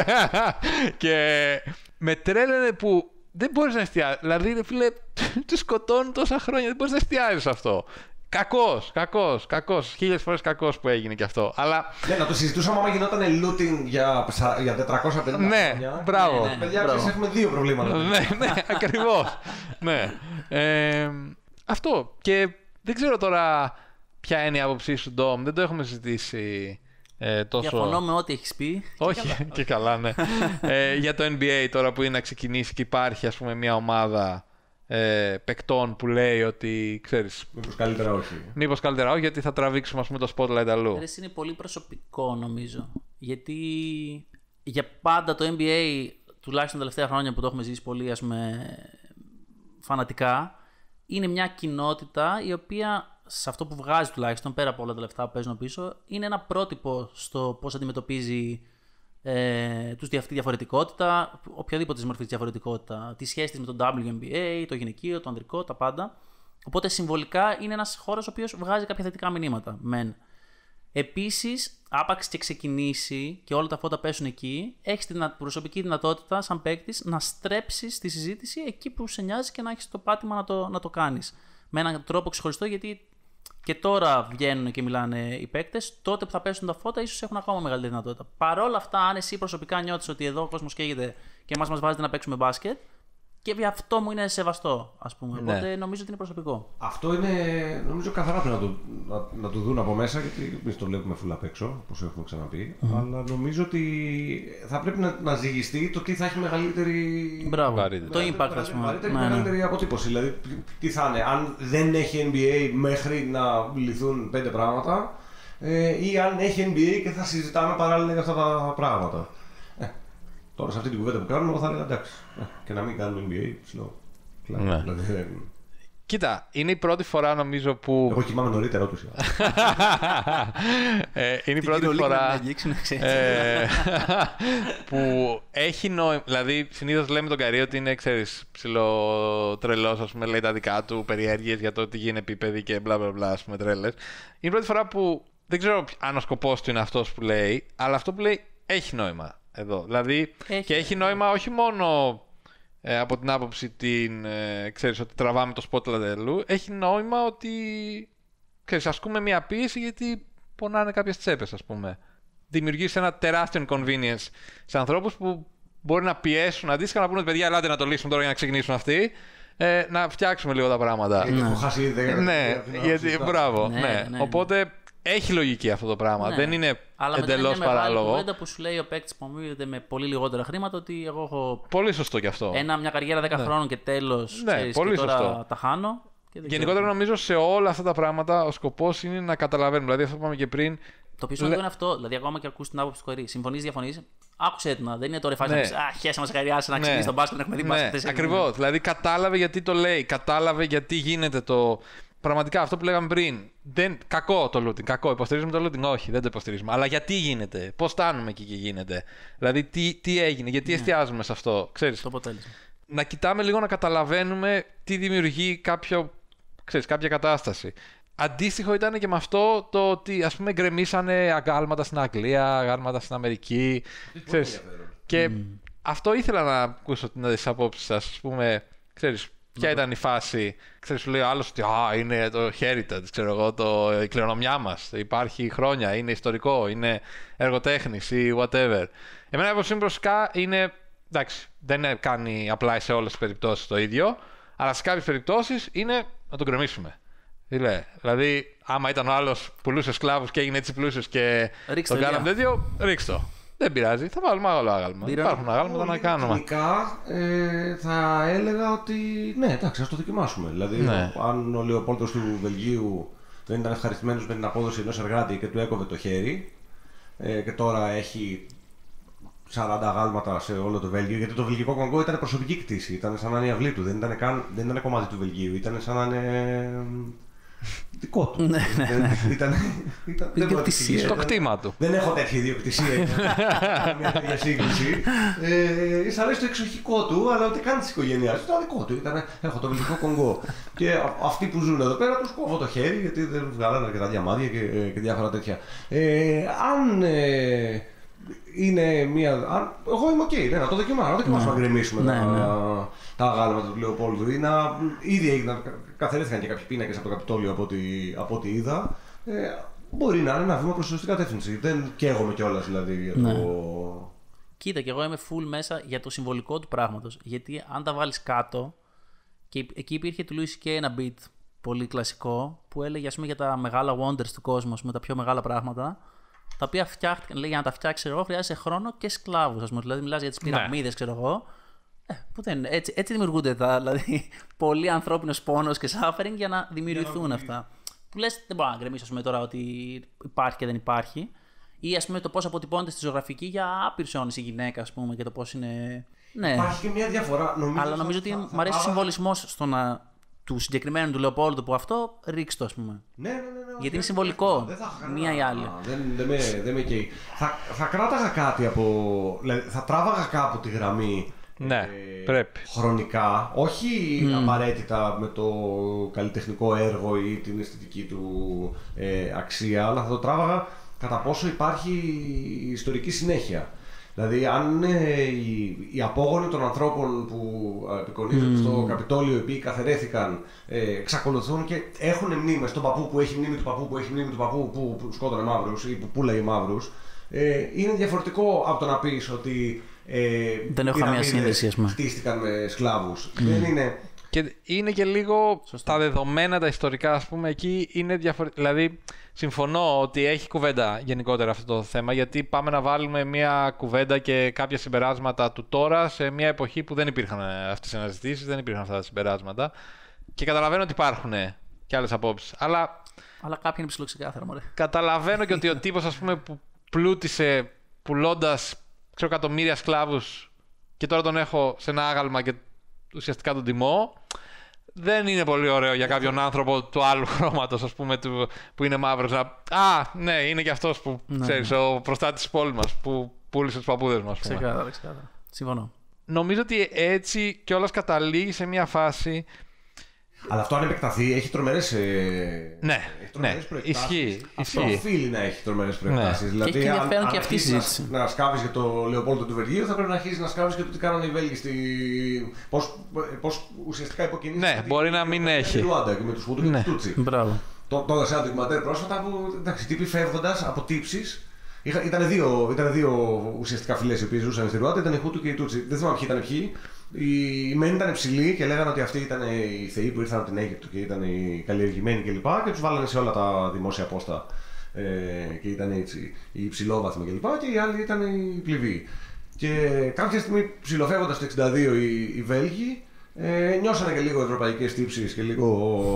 και με τρέλαινε που δεν μπορείς να εστιάσεις. Δηλαδή, ρε φίλε, τους σκοτώνουν τόσα χρόνια, δεν μπορείς να εστιάσεις αυτό. Κακός, κακός, κακός. Χίλιες φορές κακός που έγινε και αυτό. Αλλά. Ναι, να το συζητούσαμε άμα γινόταν looting για, για τετρακόσια πενήντα Ναι, χρόνια. μπράβο. Ναι, ναι. Παιδιά, Μπράβο. ξέρεις, έχουμε δύο προβλήματα. Ναι, ναι, ακριβώς. Ναι. Ε, αυτό. Και δεν ξέρω τώρα ποια είναι η άποψή σου, Ντόμ. Δεν το έχουμε συζητήσει ε, τόσο. Διαφωνώ με ό,τι έχεις πει. Όχι, και καλά, ναι. ε, για το N B A τώρα που είναι να ξεκινήσει και υπάρχει, ας πούμε, μια ομάδα ε, παικτών που λέει ότι, ξέρεις, Μήπως καλύτερα όχι. μήπως καλύτερα όχι, γιατί θα τραβήξουμε, ας πούμε, το spotlight αλλού. Ρε, είναι πολύ προσωπικό νομίζω. Γιατί για πάντα το N B A, τουλάχιστον τα τελευταία χρόνια που το έχουμε ζήσει πολύ, ας πούμε, φανατικά, είναι μια κοινότητα η οποία σε αυτό που βγάζει τουλάχιστον, πέρα από όλα τα λεφτά που παίζουν πίσω, είναι ένα πρότυπο στο πώς αντιμετωπίζει ε, τους, τη διαφορετικότητα, οποιαδήποτε μορφή διαφορετικότητα, τη σχέση της με τον ντάμπλιου Εν Μπι Έι, το γυναικείο, το ανδρικό, τα πάντα. Οπότε συμβολικά είναι ένας χώρος ο οποίος βγάζει κάποια θετικά μηνύματα. Μεν. Επίσης, άπαξ και ξεκινήσει και όλα τα φώτα πέσουν εκεί, έχεις την προσωπική δυνατότητα, σαν παίκτης, να στρέψεις τη συζήτηση εκεί που σε νοιάζει και να έχεις το πάτημα να το, να το κάνεις. Με έναν τρόπο ξεχωριστό, γιατί και τώρα βγαίνουν και μιλάνε οι παίκτες, τότε που θα πέσουν τα φώτα, ίσως έχουν ακόμα μεγαλύτερη δυνατότητα. Παρ' όλα αυτά, αν εσύ προσωπικά νιώθεις ότι εδώ ο κόσμος καίγεται και εμάς μας βάζετε να παίξουμε μπάσκετ, και αυτό μου είναι σεβαστό, ας πούμε. Ναι. Οπότε νομίζω ότι είναι προσωπικό. Αυτό είναι, νομίζω, καθαρά πρέπει να το, να, να το δουν από μέσα, γιατί εμείς το βλέπουμε φουλ απ' έξω, όπως έχουμε ξαναπεί. Mm. Αλλά νομίζω ότι θα πρέπει να, να ζυγιστεί το τι θα έχει μεγαλύτερη. Μπράβο. Βαρύτητα. Το impact, ας πούμε. Μεγαλύτερη, Ναι, ναι. μεγαλύτερη αποτύπωση. Δηλαδή, τι θα είναι, αν δεν έχει N B A μέχρι να λυθούν πέντε πράγματα, ε, ή αν έχει N B A και θα συζητάμε παράλληλα για αυτά τα πράγματα. Ε, τώρα σε αυτή την κουβέντα που κάνουμε, εγώ θα έλεγα εντάξει. Ε, και να μην κάνουμε N B A, ψηλό. Ναι. Δηλαδή, δεν- Κοίτα, είναι η πρώτη φορά νομίζω που. Εγώ κοιμάμαι νωρίτερα ούτως ή άλλως. ε, είναι η Την πρώτη κυριολεκτική να φορά την αγγίξουν, ξέρεις. ε, που έχει νόημα. Δηλαδή, συνήθως λέμε τον Καρύ ότι είναι, ξέρεις, ψηλό τρελός, ας πούμε, λέει τα δικά του, περιέργειες για το τι γίνει επίπεδη και μπλα μπλα μπλα, ας πούμε, τρέλες. Είναι η πρώτη φορά που δεν ξέρω αν ο σκοπός του είναι αυτός που λέει, αλλά αυτό που λέει έχει νόημα εδώ. Δηλαδή, Έχει. και έχει νόημα όχι μόνο ε, από την άποψη την, ε, ξέρεις, ότι τραβάμε το spotlight αλλού, έχει νόημα ότι, ξέρεις, ασκούμε μια πίεση γιατί πονάνε κάποιες τσέπες, ας πούμε. Δημιουργείς ένα τεράστιο inconvenience σε ανθρώπους που μπορεί να πιέσουν αντίστοιχα να πούνε παιδιά, ελάτε να το λύσουμε τώρα για να ξεκινήσουν αυτοί, ε, να φτιάξουμε λίγο τα πράγματα. Γιατί έχω χάσει ήδη δέκα Ναι, γιατί, μπράβο, Ναι, ναι. ναι, ναι. Οπότε έχει λογική αυτό το πράγμα. Ναι. Δεν είναι Αλλά μετά είναι εντελώς μια μεγάλη παράλογο. κουβέντα που σου λέει ο παίκτης που αμείβεται με πολύ λιγότερα χρήματα ότι εγώ έχω Πολύ σωστό κι αυτό. ένα, μια καριέρα δέκα χρόνων και τέλος, Ναι, ξέρεις, πολύ και τώρα σωστό. τα χάνω. Και δεν Γενικότερα ξέρω. νομίζω σε όλα αυτά τα πράγματα ο σκοπός είναι να καταλαβαίνουμε. Δηλαδή αυτό που είπαμε και πριν. Το πιο σημαντικό είναι αυτό. Δηλαδή, ακόμα και ακούς την άποψη του Κορή. Συμφωνείς, διαφωνείς. Άκουσε την. Δεν είναι τώρα η φάση Ναι. να πεις Α, χέσα μας χαριάσει να ξεκινήσει τον μπάσκετ, να έχουμε δει μπάσκετ. τέσσερα Ακριβώς. Δηλαδή κατάλαβε γιατί το λέει. Κατάλαβε γιατί γίνεται το. Πραγματικά αυτό που λέγαμε πριν. Δεν... Κακό το looting. Κακό. Υποστηρίζουμε το looting. Όχι, δεν το υποστηρίζουμε. Αλλά γιατί γίνεται. Πώς φτάνουμε εκεί και γίνεται. Δηλαδή τι, τι έγινε. Γιατί εστιάζουμε σε αυτό. Ξέρεις. Το αποτέλεσμα. Να κοιτάμε λίγο να καταλαβαίνουμε τι δημιουργεί κάποιο, ξέρεις, κάποια κατάσταση. Αντίστοιχο ήταν και με αυτό το ότι, ας πούμε, γκρεμίσανε αγάλματα στην Αγγλία, αγάλματα στην Αμερική. Ξέρεις, και αυτό ήθελα να ακούσω τις απόψεις σας. Ας πούμε, ξέρεις, ποια ήταν η φάση. Ξέρεις, σου λέει ο άλλος ότι α, είναι το heritage, ξέρω εγώ, το, η κληρονομιά μας. Υπάρχει χρόνια, είναι ιστορικό, είναι εργοτέχνης ή whatever. Εμένα, όπως είναι προσωπικά, είναι. Εντάξει, δεν κάνει απλά σε όλες τις περιπτώσεις το ίδιο, αλλά σε κάποιες περιπτώσεις είναι να τον γκρεμίσουμε. Δηλαδή, άμα ήταν ο άλλος πουλούσε σκλάβους και έγινε έτσι πλούσιος και Ρίξτε τον το, κάναμε yeah. τέτοιο, ρίξτε το. Δεν πειράζει, θα βάλουμε άλλο άγαλμα. Δίρα... Υπάρχουν αγάλματα να κάνουμε. Τεχνικά ε, θα έλεγα ότι ναι, εντάξει, ας το δοκιμάσουμε. Δηλαδή, Ναι. αν ο Λεοπόλδος του Βελγίου δεν ήταν ευχαριστημένος με την απόδοση ενός εργάτη και του έκοβε το χέρι ε, και τώρα έχει σαράντα αγάλματα σε όλο το Βέλγιο, γιατί το βελγικό κονγκό ήταν προσωπική κτήση, ήταν σαν να είναι η αυλή του, δεν ήταν, καν, δεν ήταν κομμάτι του Βελγίου, ήταν σαν να είναι δικό του. Ναι, ναι, ναι. Ήταν, ήταν, δεν Ιδιοκτησία. Στο κτήμα του. Δεν έχω τέτοια ιδιοκτησία για μια τέτοια σύγκριση. Ε, Ίσα αρέσει το εξοχικό του, αλλά ούτε καν τη οικογένειά του. Ήταν δικό του. Ήταν, έχω το βελγικό κονγκό. Και αυτοί που ζουν εδώ πέρα του κόβω το χέρι, γιατί δεν βγάλανε αρκετά διαμάδια και, και διάφορα τέτοια. Ε, αν ε, είναι μια. Αν, εγώ είμαι οκ, okay, ναι, να το δοκιμάσω. Να δοκιμάσουμε να γκρεμίσουμε ναι, τα, ναι. τα αγάλματα του Λεοπόλδου. Ή να, ήδη έγιναν, καθαρίστηκαν και κάποιοι πίνακες από το Καπιτόλιο από ό,τι, από ό,τι είδα. Ε, Μπορεί να είναι ένα βήμα προς τη σωστή κατεύθυνση. Δεν καίγομαι κιόλας δηλαδή για το. Ναι. Κοίτα, και εγώ είμαι full μέσα για το συμβολικό του πράγματος. Γιατί αν τα βάλεις κάτω. Και εκεί υπήρχε του Louis και ένα beat πολύ κλασικό που έλεγε ας πούμε, για τα μεγάλα wonders του κόσμου, ας πούμε, τα πιο μεγάλα πράγματα. Τα οποία φτιάχτηκαν, λέει, για να τα φτιάξει εγώ χρειάζεσαι χρόνο και σκλάβους. Ας πούμε. Δηλαδή, μιλάς για τις πυραμίδες, ξέρω εγώ. Ε, που δεν, έτσι, έτσι δημιουργούνται τα. Δηλαδή, πολύ ανθρώπινος πόνος και suffering για να δημιουργηθούν αυτά. Που λες, δεν μπορώ να γκρεμίσω ας πούμε, τώρα ότι υπάρχει και δεν υπάρχει. Ή ας πούμε το πώς αποτυπώνεται στη ζωγραφική για άπειρους αιώνες η γυναίκα, ας πούμε, και το πώς είναι. Ναι. Υπάρχει και μια διαφορά. Νομίζω Αλλά νομίζω ότι μου αρέσει ο συμβολισμός στο να... του συγκεκριμένου του Λεοπόλδου που αυτό ρίξει το, ας πούμε. Ναι, ναι, ναι, ναι, γιατί είναι συμβολικό. δεν θα... Μία ή άλλη. Δεν, δεν με, δεν με καίει. Θα, θα κράταγα κάτι από. Δηλαδή, θα τράβαγα κάπου τη γραμμή. Ναι, ε, πρέπει. Χρονικά, όχι Mm. απαραίτητα με το καλλιτεχνικό έργο ή την αισθητική του ε, αξία, αλλά θα το τράβαγα κατά πόσο υπάρχει ιστορική συνέχεια. Δηλαδή, αν ε, οι, οι απόγονοι των ανθρώπων που απεικονίζονται Mm. στο Καπιτόλιο, οι οποίοι καθαρέθηκαν, ε, εξακολουθούν και έχουν μνήμες στον παππού που έχει μνήμη του παππού που έχει μνήμη του παππού που, που σκότωνε μαύρους ή που πουλάει μαύρους, ε, είναι διαφορετικό από το να πεις ότι ε, δεν έχω καμία σύνδεση, ας πούμε. Χτίστηκαν με σκλάβους. Mm. Δεν είναι. Και είναι και λίγο σωστά. Τα δεδομένα, τα ιστορικά, ας πούμε, εκεί είναι διαφορετικά. Δηλαδή, συμφωνώ ότι έχει κουβέντα γενικότερα αυτό το θέμα, γιατί πάμε να βάλουμε μια κουβέντα και κάποια συμπεράσματα του τώρα σε μια εποχή που δεν υπήρχαν αυτές οι αναζητήσεις, δεν υπήρχαν αυτά τα συμπεράσματα. Και καταλαβαίνω ότι υπάρχουν και άλλες απόψεις. Αλλά, αλλά κάποια είναι ψιλοξεκάθαρα, μωρέ. Καταλαβαίνω και ότι ο τύπος, ας πούμε, που πλούτησε πουλώντας ξέρω, εκατομμύρια σκλάβους και τώρα τον έχω σε ένα άγαλμα και ουσιαστικά τον τιμώ, δεν είναι πολύ ωραίο για κάποιον άνθρωπο του άλλου χρώματος, ας πούμε, του, που είναι μαύρος. Να... Α, ναι, είναι και αυτός που, ναι, ξέρεις, ναι. ο προστάτης της πόλης μας, που πούλησε τους παππούδες μας. Ξεκάθαρα, ξεκάθαρα. Συμφωνώ. Νομίζω ότι έτσι κιόλας καταλήγει σε μια φάση. Αλλά αυτό αν επεκταθεί έχει τρομερές, ε... ναι, έχει τρομερές ναι, προεκτάσεις. ισχύει. Αυτό ισχύει. οφείλει να έχει τρομερές προεκτάσεις. Ναι. Δηλαδή, και έχει ενδιαφέρον αν, και αν αυτή η συζήτηση. Να, να σκάβεις για το Λεοπόλδο του Βελγίου, θα πρέπει να αρχίσεις να σκάβεις και το τι κάνανε οι Βέλγοι στη. Πώς, πώς ουσιαστικά υποκινήσεις. Ναι, μπορεί να μην έχει. Και με τους Χούτου και ναι. τους Τούτσι. Μπράβο. Το έδωσε ένα ντοκιματέρ πρόσφατα που εντάξει, τύποι φεύγοντας από τύψεις. Ήταν δύο, ήταν δύο ουσιαστικά φυλές οι οποίες ζούσαν στη Ρουάντα, ήταν οι Χούτου και οι Τούτσι. Δεν θυμάμαι ποιοι ήταν ποιοι. Οι μεν ήταν ψηλοί και λέγανε ότι αυτοί ήταν οι θεοί που ήρθαν από την Αίγυπτο και ήταν οι καλλιεργημένοι κλπ. Και, και τους βάλανε σε όλα τα δημόσια πόστα ε, και ήταν έτσι οι υψηλόβαθμοι κλπ. Και, και οι άλλοι ήταν οι πληβοί. Και κάποια στιγμή ψιλοφεύγοντας το εξήντα δύο οι, οι Βέλγοι ε, νιώσανε και λίγο ευρωπαϊκές τύψεις και λίγο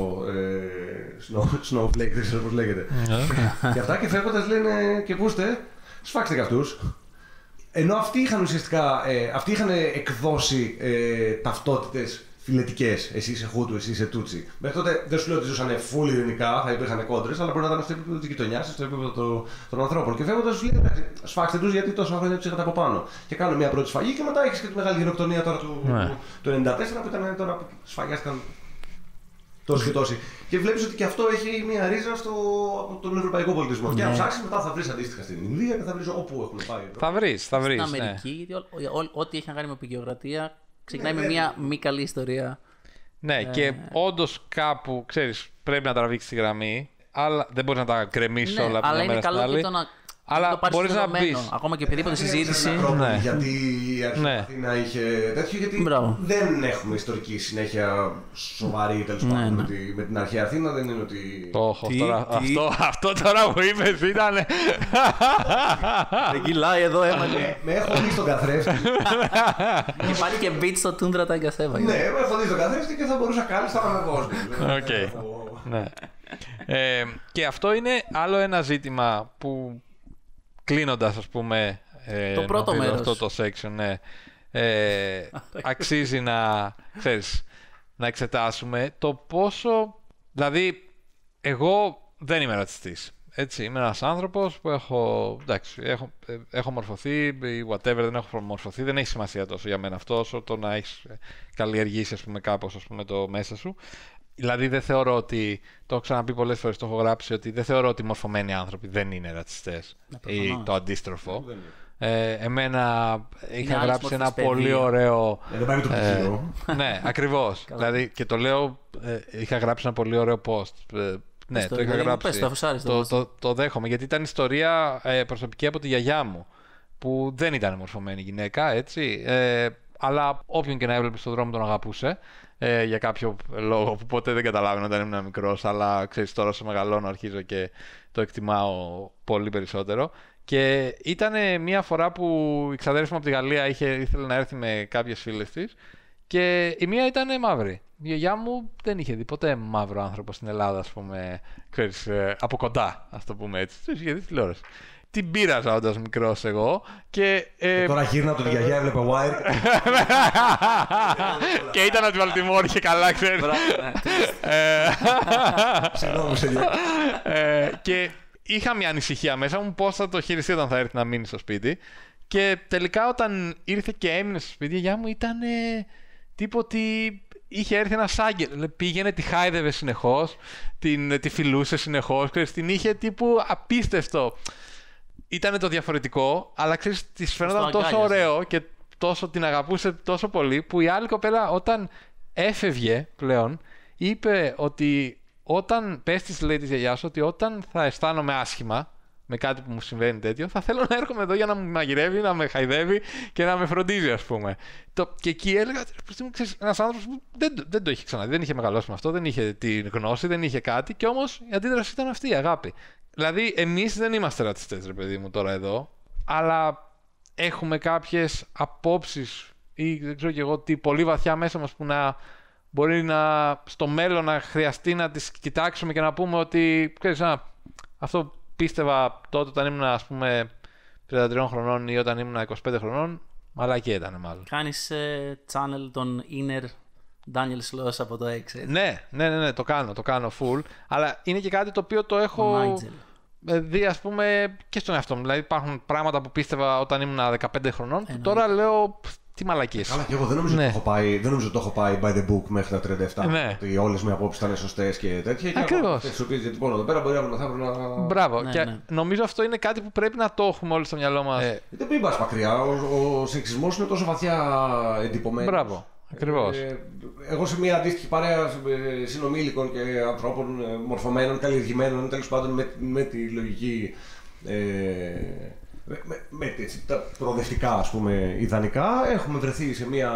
ε, snowflake, δεν ξέρω πώς λέγεται. Και αυτά και φεύγοντας λένε και πούστε, σφάξτε και αυτούς. Ενώ αυτοί είχαν ουσιαστικά ε, αυτοί είχαν εκδώσει ε, ταυτότητες φιλετικές. Εσύ είσαι Χούτου, εσύ είσαι Τούτσι. Μέχρι τότε δεν σου λέω ότι ζούσαν full ειρηνικά, θα υπήρχαν κόντρες, αλλά μπορεί να ήταν στο επίπεδο της γειτονιάς, στο επίπεδο των, των ανθρώπων. Και φεύγοντας σου λέει: σφάξτε τους γιατί τόσα χρόνια τους είχατε από πάνω. Και κάνουν μια πρώτη σφαγή και μετά έχεις και τη μεγάλη γενοκτονία τώρα του, ναι. του, του ενενήντα τέσσερα που ήταν τώρα που σφαγιάστηκαν. Τόσοι και τόσοι. Και βλέπεις ότι και αυτό έχει μια ρίζα στο, από τον ευρωπαϊκό πολιτισμό. Ναι. Και αν ψάξεις μετά θα βρεις αντίστοιχα στην Ινδία και θα βρεις όπου έχουν πάει. Εδώ. Θα βρεις, θα βρεις. Στην Αμερική, ναι. γιατί ό,τι έχει να κάνει με πηγαιοκρατία ξεκινάει ναι, με ναι. μια μη καλή ιστορία. Ναι, ε... και όντως κάπου, ξέρεις, πρέπει να τραβήξει τη γραμμή, αλλά δεν μπορείς να τα κρεμίσεις ναι, όλα από αλλά μια είναι μέρα στην καλό άλλη. και το να Αλλά μπορείς να μπεις. Ακόμα και οποιαδήποτε συζήτηση. Ναι. Γιατί η αρχή Ναι. Αθήνα είχε τέτοιο, γιατί Μπράβο. δεν έχουμε ιστορική συνέχεια σοβαρή τέλος Ναι, πάντων ναι. με, τη, με την αρχαία Αθήνα. Δεν είναι ότι. Όχο, Τι, τώρα, τι. αυτό, αυτό τώρα που είπες ήταν. Δεν κυλάει εδώ, έμαλε. Με έχω δει στον καθρέφτη. Και πάλι και beat στο Tundra Tiger Seva. Ναι, με έχω δει στον καθρέφτη και θα μπορούσα κάλλιστα να με κόσμο. Οκ. Ναι. Ε, και αυτό είναι άλλο ένα ζήτημα που κλείνοντας, ας πούμε, ε, Το πρώτο νομίζω μέρος. αυτό το section, ναι, ε, αξίζει να, ξέρεις, να εξετάσουμε το πόσο, δηλαδή, εγώ δεν είμαι ρατσιστής. Έτσι, είμαι ένας άνθρωπος που έχω, εντάξει, έχω, ε, έχω μορφωθεί ή whatever, δεν έχω μορφωθεί, δεν έχει σημασία τόσο για μένα αυτό, όσο το να έχεις καλλιεργήσει, ας πούμε, κάπως, ας πούμε, το μέσα σου. Δηλαδή δεν θεωρώ ότι, το έχω ξαναπεί πολλές φορές, το έχω γράψει, ότι δεν θεωρώ ότι οι μορφωμένοι άνθρωποι δεν είναι ρατσιστές ή το αντίστροφο. Ε, εμένα είχα άλλες γράψει ένα μορφές πολύ παιδεία. ωραίο... Ε, δεν πάει με το πτυχίο. Ναι, ακριβώς. Δηλαδή και το λέω, ε, είχα γράψει ένα πολύ ωραίο post. Ε, ναι, Πες το, το είχα δηλαδή, γράψει. πες το, αφού σ' άρεσε το το, post. το, το δέχομαι, γιατί ήταν ιστορία ε, προσωπική από τη γιαγιά μου, που δεν ήταν μορφωμένη γυναίκα, έτσι. Ε, αλλά όποιον και να έβλεπε στον δρόμο τον αγαπούσε. Ε, για κάποιο λόγο που ποτέ δεν καταλάβαινα όταν ήμουν μικρός, αλλά ξέρεις, τώρα όσο μεγαλώνω αρχίζω και το εκτιμάω πολύ περισσότερο. Και ήταν μια φορά που η ξαδέρφη μου από τη Γαλλία είχε, ήθελε να έρθει με κάποιες φίλες της και η μία ήταν μαύρη. Η γιαγιά μου δεν είχε δει ποτέ μαύρο άνθρωπο στην Ελλάδα, ας πούμε, ξέρεις, ε, από κοντά, ας το πούμε έτσι. Τους είχε δει τηλεόραση. Την πείραζα όντας μικρός εγώ και... Ε, Τώρα γύρνα του γιαγιά, έβλεπε Wire. και ήταν από τη Βαλτιμόρη και καλά, ξέρεις. Ε, Συγγνώμη, σε ε, και είχα μια ανησυχία μέσα μου πώς θα το χειριστεί όταν θα έρθει να μείνει στο σπίτι. Και τελικά όταν ήρθε και έμεινε στο σπίτι, η γιαγιά μου ήταν ε, τύπο ότι είχε έρθει ένας άγγελος. Πήγαινε, τη χάιδευε συνεχώς, την, τη φιλούσε συνεχώς, ξέρεις, την είχε τύπου απίστευτο. Ήτανε το διαφορετικό, αλλά ξέρεις, της φαίνονταν τόσο αγκάλιασε. ωραίο και τόσο, την αγαπούσε τόσο πολύ, που η άλλη κοπέλα όταν έφευγε πλέον, είπε ότι όταν πες της, λέει της γιαγιάς, ότι όταν θα αισθάνομαι άσχημα με κάτι που μου συμβαίνει τέτοιο, θα θέλω να έρχομαι εδώ για να μου μαγειρεύει, να με χαϊδεύει και να με φροντίζει, ας πούμε. Το, και εκεί έλεγα, ξέρεις, ένας άνθρωπος που δεν, δεν το είχε ξαναδεί, δεν είχε μεγαλώσει με αυτό, δεν είχε τη γνώση, δεν είχε κάτι, και όμως η αντίδραση ήταν αυτή, η αγάπη. Δηλαδή, εμείς δεν είμαστε ρατσιστές, ρε παιδί μου, τώρα εδώ, αλλά έχουμε κάποιες απόψεις ή δεν ξέρω κι εγώ τι, πολύ βαθιά μέσα μας που να μπορεί να στο μέλλον να χρειαστεί να τις κοιτάξουμε και να πούμε ότι, ξέρεις, α, αυτό πίστευα τότε όταν ήμουν, ας πούμε, τριάντα τρία χρονών ή όταν ήμουν είκοσι πέντε χρονών, μαλακή ήταν μάλλον. Κάνεις ε, channel τον inner Daniel Sloss από το έξι. Ναι, ναι, ναι, ναι, το κάνω, το κάνω full, αλλά είναι και κάτι το οποίο το έχω δει, ας πούμε, και στον εαυτό μου. Δηλαδή υπάρχουν πράγματα που πίστευα όταν ήμουν δεκαπέντε χρονών, που τώρα λέω τι μαλακίες. Καλά, και εγώ δεν νομίζω, Ναι. ότι το έχω πάει, δεν νομίζω ότι το έχω πάει by the book μέχρι τα τριάντα επτά. Ναι. Ότι όλες μου οι απόψεις ήταν σωστές και τέτοια. Ακριβώς. Και τις οποίες διατυπώνω εδώ πέρα μπορεί να θα έπρεπε να. Μπράβο. Ναι, και ναι. νομίζω αυτό είναι κάτι που πρέπει να το έχουμε όλοι στο μυαλό μας. Ε, Δεν μην πας μακριά. Ο, ο σεξισμός είναι τόσο βαθιά εντυπωμένος. μπράβο. Ακριβώς. Ε, εγώ σε μια αντίστοιχη παρέα ε, συνομήλικων και ανθρώπων ε, μορφωμένων, καλλιεργημένων, τέλος πάντων με, με τη λογική. Ε, με, με, με έτσι, τα προοδευτικά, ας πούμε, ιδανικά, έχουμε βρεθεί σε, μια,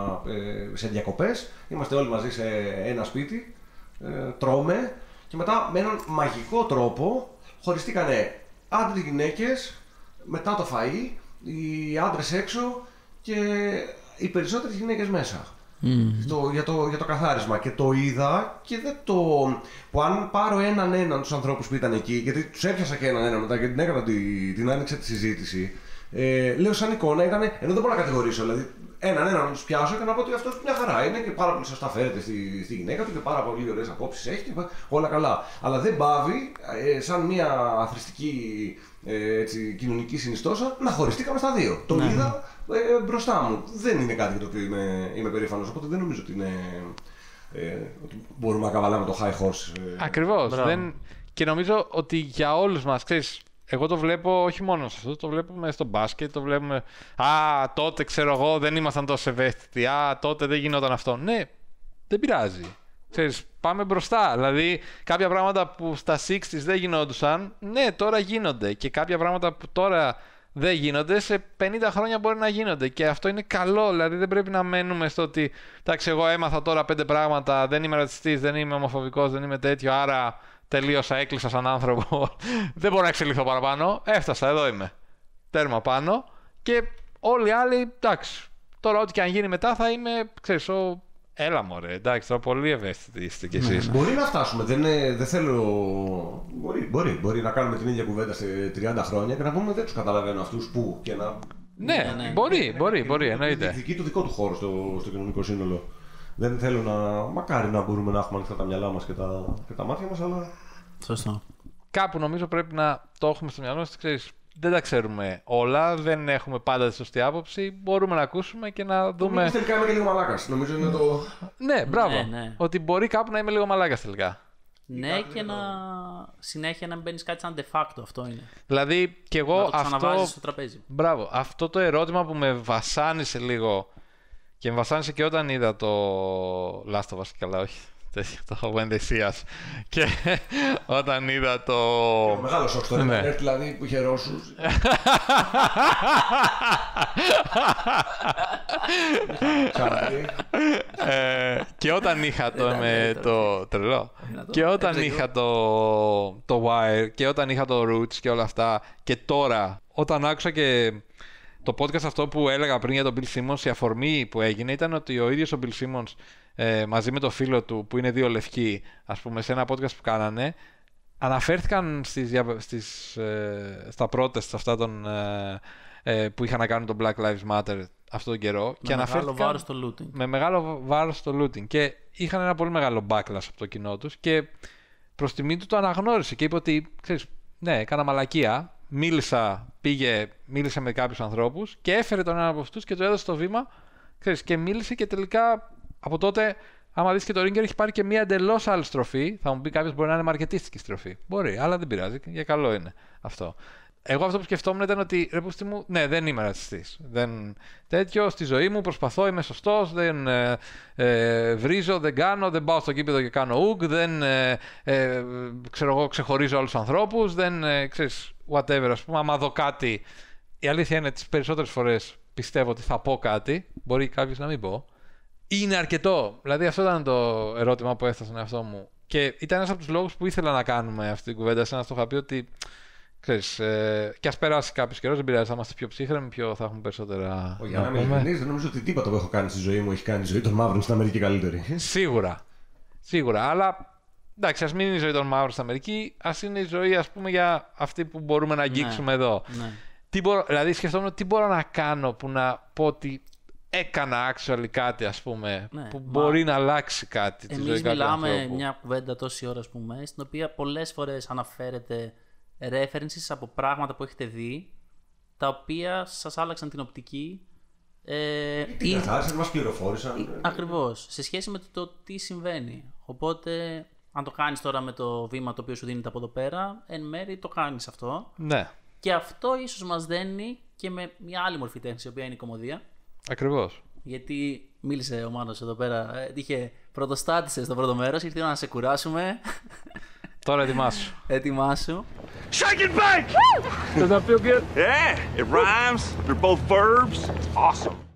ε, σε διακοπές, είμαστε όλοι μαζί σε ένα σπίτι, ε, τρώμε και μετά με έναν μαγικό τρόπο χωριστήκανε άντρες και γυναίκες, μετά το φαΐ, οι άντρες έξω και οι περισσότερες γυναίκες μέσα. Mm. Το, για, το, για το καθάρισμα. Και το είδα και δεν το. Που αν πάρω έναν έναν τους ανθρώπους που ήταν εκεί, γιατί τους έπιασα και έναν έναν μετά και την έκανα την, την άνοιξα τη συζήτηση. Ε, λέω σαν εικόνα ήταν. Ενώ δεν μπορώ να κατηγορήσω. Δηλαδή, έναν έναν να τους πιάσω και να πω ότι αυτό μια χαρά είναι και πάρα πολύ σωστά φέρεται στη, στη γυναίκα του και πάρα πολύ ωραίες απόψεις έχει και όλα καλά. Αλλά δεν πάβει, ε, σαν μια αθρηστική ε, έτσι, κοινωνική συνιστόσα, να χωριστήκαμε στα δύο. Το Ναι. είδα ε, μπροστά μου. Δεν είναι κάτι για το οποίο είμαι, είμαι περήφανος, οπότε δεν νομίζω ότι, είναι, ε, ότι μπορούμε να καβαλάμε το high horse. Ε. Ακριβώς. Μπράβο. Δεν... Και νομίζω ότι για όλους μας, ξέρεις, εγώ το βλέπω όχι μόνο σε αυτό, το βλέπουμε στο μπάσκετ, το βλέπουμε. Α, τότε ξέρω εγώ δεν ήμασταν τόσο ευαίσθητοι. Α, τότε δεν γινόταν αυτό. Ναι, δεν πειράζει. Ξέρεις, πάμε μπροστά. Δηλαδή, κάποια πράγματα που στα εξήντα δεν γινόντουσαν, ναι, τώρα γίνονται. Και κάποια πράγματα που τώρα δεν γίνονται, σε πενήντα χρόνια μπορεί να γίνονται. Και αυτό είναι καλό. Δηλαδή, δεν πρέπει να μένουμε στο ότι, εντάξει, εγώ έμαθα τώρα πέντε πράγματα, δεν είμαι ρατσιστής, δεν είμαι ομοφοβικός, δεν είμαι τέτοιο, άρα τελείωσα, έκλεισα σαν άνθρωπο. Δεν μπορώ να εξελιχθώ παραπάνω. Έφτασα, εδώ είμαι. Τέρμα πάνω. Και όλοι οι άλλοι, εντάξει. Τώρα, ό,τι και αν γίνει μετά, θα είμαι, ξέρεις, ο... Έλα μωρέ, εντάξει, τώρα πολύ ευαίσθητοι είστε κι εσείς. Μπορεί να φτάσουμε, δεν, δεν θέλω... Μπορεί, μπορεί, μπορεί να κάνουμε την ίδια κουβέντα σε τριάντα χρόνια και να πούμε δεν τους καταλαβαίνω αυτούς που και να... Ναι, ναι, ναι. μπορεί, μπορεί, μπορεί, εννοείται. Δική του δικό του χώρο στο, στο κοινωνικό σύνολο. Δεν θέλω να... Μακάρι να μπορούμε να έχουμε ανοιχτά τα μυαλά μας και τα, και τα μάτια μας, αλλά... Σωστό. Κάπου νομίζω πρέπει να το έχουμε στο μυαλό μας, ξέρεις. Δεν τα ξέρουμε όλα, δεν έχουμε πάντα τη σωστή άποψη. Μπορούμε να ακούσουμε και να δούμε. Μήπως τελικά είμαι και λίγο μαλάκας. Νομίζω είναι το. Ναι, μπράβο. Ναι, ναι. Ότι μπορεί κάπου να είμαι λίγο μαλάκας τελικά. Ναι, και να συνέχεια να μπαίνει κάτι σαν de facto, αυτό είναι. Δηλαδή και εγώ να το αυτό. ξαναβάζεις στο τραπέζι. Μπράβο. Αυτό το ερώτημα που με βασάνισε λίγο και με βασάνισε και όταν είδα το Last of Us, καλά, όχι. Το When They See Us. Και όταν είδα το. Ο μεγάλο σοκ στο Ναι. Ιντερνετ, δηλαδή που είχε Ρώσους. ε, και όταν είχα το, Ήταν με τρελό. το τρελό Δυνατό. και όταν Έψαξε είχα το, το Wire και όταν είχα το Roots και όλα αυτά και τώρα όταν άκουσα και το podcast αυτό που έλεγα πριν για τον Bill Simmons, η αφορμή που έγινε ήταν ότι ο ίδιος ο Bill Simmons ε, μαζί με το φίλο του που είναι δύο λευκοί, ας πούμε, σε ένα podcast που κάνανε, αναφέρθηκαν στις, δια- στις, ε, στα protest αυτά των, ε, ε, που είχαν να κάνουν το Black Lives Matter αυτόν τον καιρό. Με Και μεγάλο αναφέρθηκαν βάρος στο looting. με μεγάλο βάρος στο looting. Και είχαν ένα πολύ μεγάλο backlash από το κοινό τους και προς τιμή του το αναγνώρισε και είπε ότι, ξέρεις, ναι, έκανα μαλακία. Μίλησα, πήγε, μίλησε με κάποιους ανθρώπους και έφερε τον ένα από αυτούς και του έδωσε το βήμα, ξέρεις, και μίλησε και τελικά από τότε, άμα δεις και το Ringer, έχει πάρει και μια εντελώς άλλη στροφή. Θα μου πει κάποιος μπορεί να είναι μαρκετίστικη στροφή. Μπορεί, αλλά δεν πειράζει, για καλό είναι αυτό. Εγώ αυτό που σκεφτόμουν ήταν ότι, ρε πούστη μου, ναι, δεν είμαι ρατσιστής. Δεν... Τέτοιο, στη ζωή μου προσπαθώ, είμαι σωστός, δεν ε, ε, βρίζω, δεν κάνω, δεν πάω στο κήπεδο και κάνω ουγ, δεν ε, ε, ξέρω εγώ, ξεχωρίζω άλλους ανθρώπους, δεν, ε, ξέρεις, whatever, ας πούμε, άμα δω κάτι, η αλήθεια είναι τις περισσότερες φορές πιστεύω ότι θα πω κάτι, μπορεί κάποιος να μην πω, είναι αρκετό. Δηλαδή αυτό ήταν το ερώτημα που έφτασε στον εαυτό μου και ήταν ένας από τους λόγους που ήθελα να κάνουμε αυτή την κουβέντα, σαν να το είχα πει ότι ξέρεις, ε, και ας περάσει κάποιος καιρός, δεν πειράζει, θα είμαστε πιο ψύχρεμοι, πιο, θα έχουμε περισσότερα. Για να είμαι ειλικρινής, δεν νομίζω ότι τίποτα που έχω κάνει στη ζωή μου έχει κάνει τη ζωή των μαύρων στην Αμερική καλύτερη. Σίγουρα. Σίγουρα. Αλλά εντάξει, ας μην είναι η ζωή των μαύρων στην Αμερική, ας είναι η ζωή, ας πούμε, για αυτή που μπορούμε να αγγίξουμε εδώ. Ναι. Τι μπορώ, δηλαδή, σκεφτόμουν τι μπορώ να κάνω που να πω ότι έκανα actually κάτι, ας πούμε, Ναι, που μα μπορεί να αλλάξει κάτι. Τη ζωή Εμείς κάποιου μιλάμε ανθρώπου. μια κουβέντα τόση ώρα, ας πούμε, στην οποία πολλές φορές αναφέρεται references από πράγματα που έχετε δει, τα οποία σας άλλαξαν την οπτική. Ε, Τι καθάρισαν, μας πληροφόρησαν. Ακριβώς, σε σχέση με το, το τι συμβαίνει. Οπότε, αν το κάνεις τώρα με το βήμα το οποίο σου δίνεται από εδώ πέρα, εν μέρει το κάνεις αυτό. Ναι, Και αυτό ίσως μας δένει και με μια άλλη μορφή τέχνης, η οποία είναι η κωμωδία. ακριβώς. Γιατί μίλησε ο Μάνος εδώ πέρα, ε, είχε πρωτοστάτησε στο πρώτο μέρος, ήρθε η ώρα να σε κουράσουμε. Τώρα ετοιμάσου. Ετοιμάσου. Shake and bake! Does that feel good? Yeah, it rhymes. They're both verbs. It's awesome.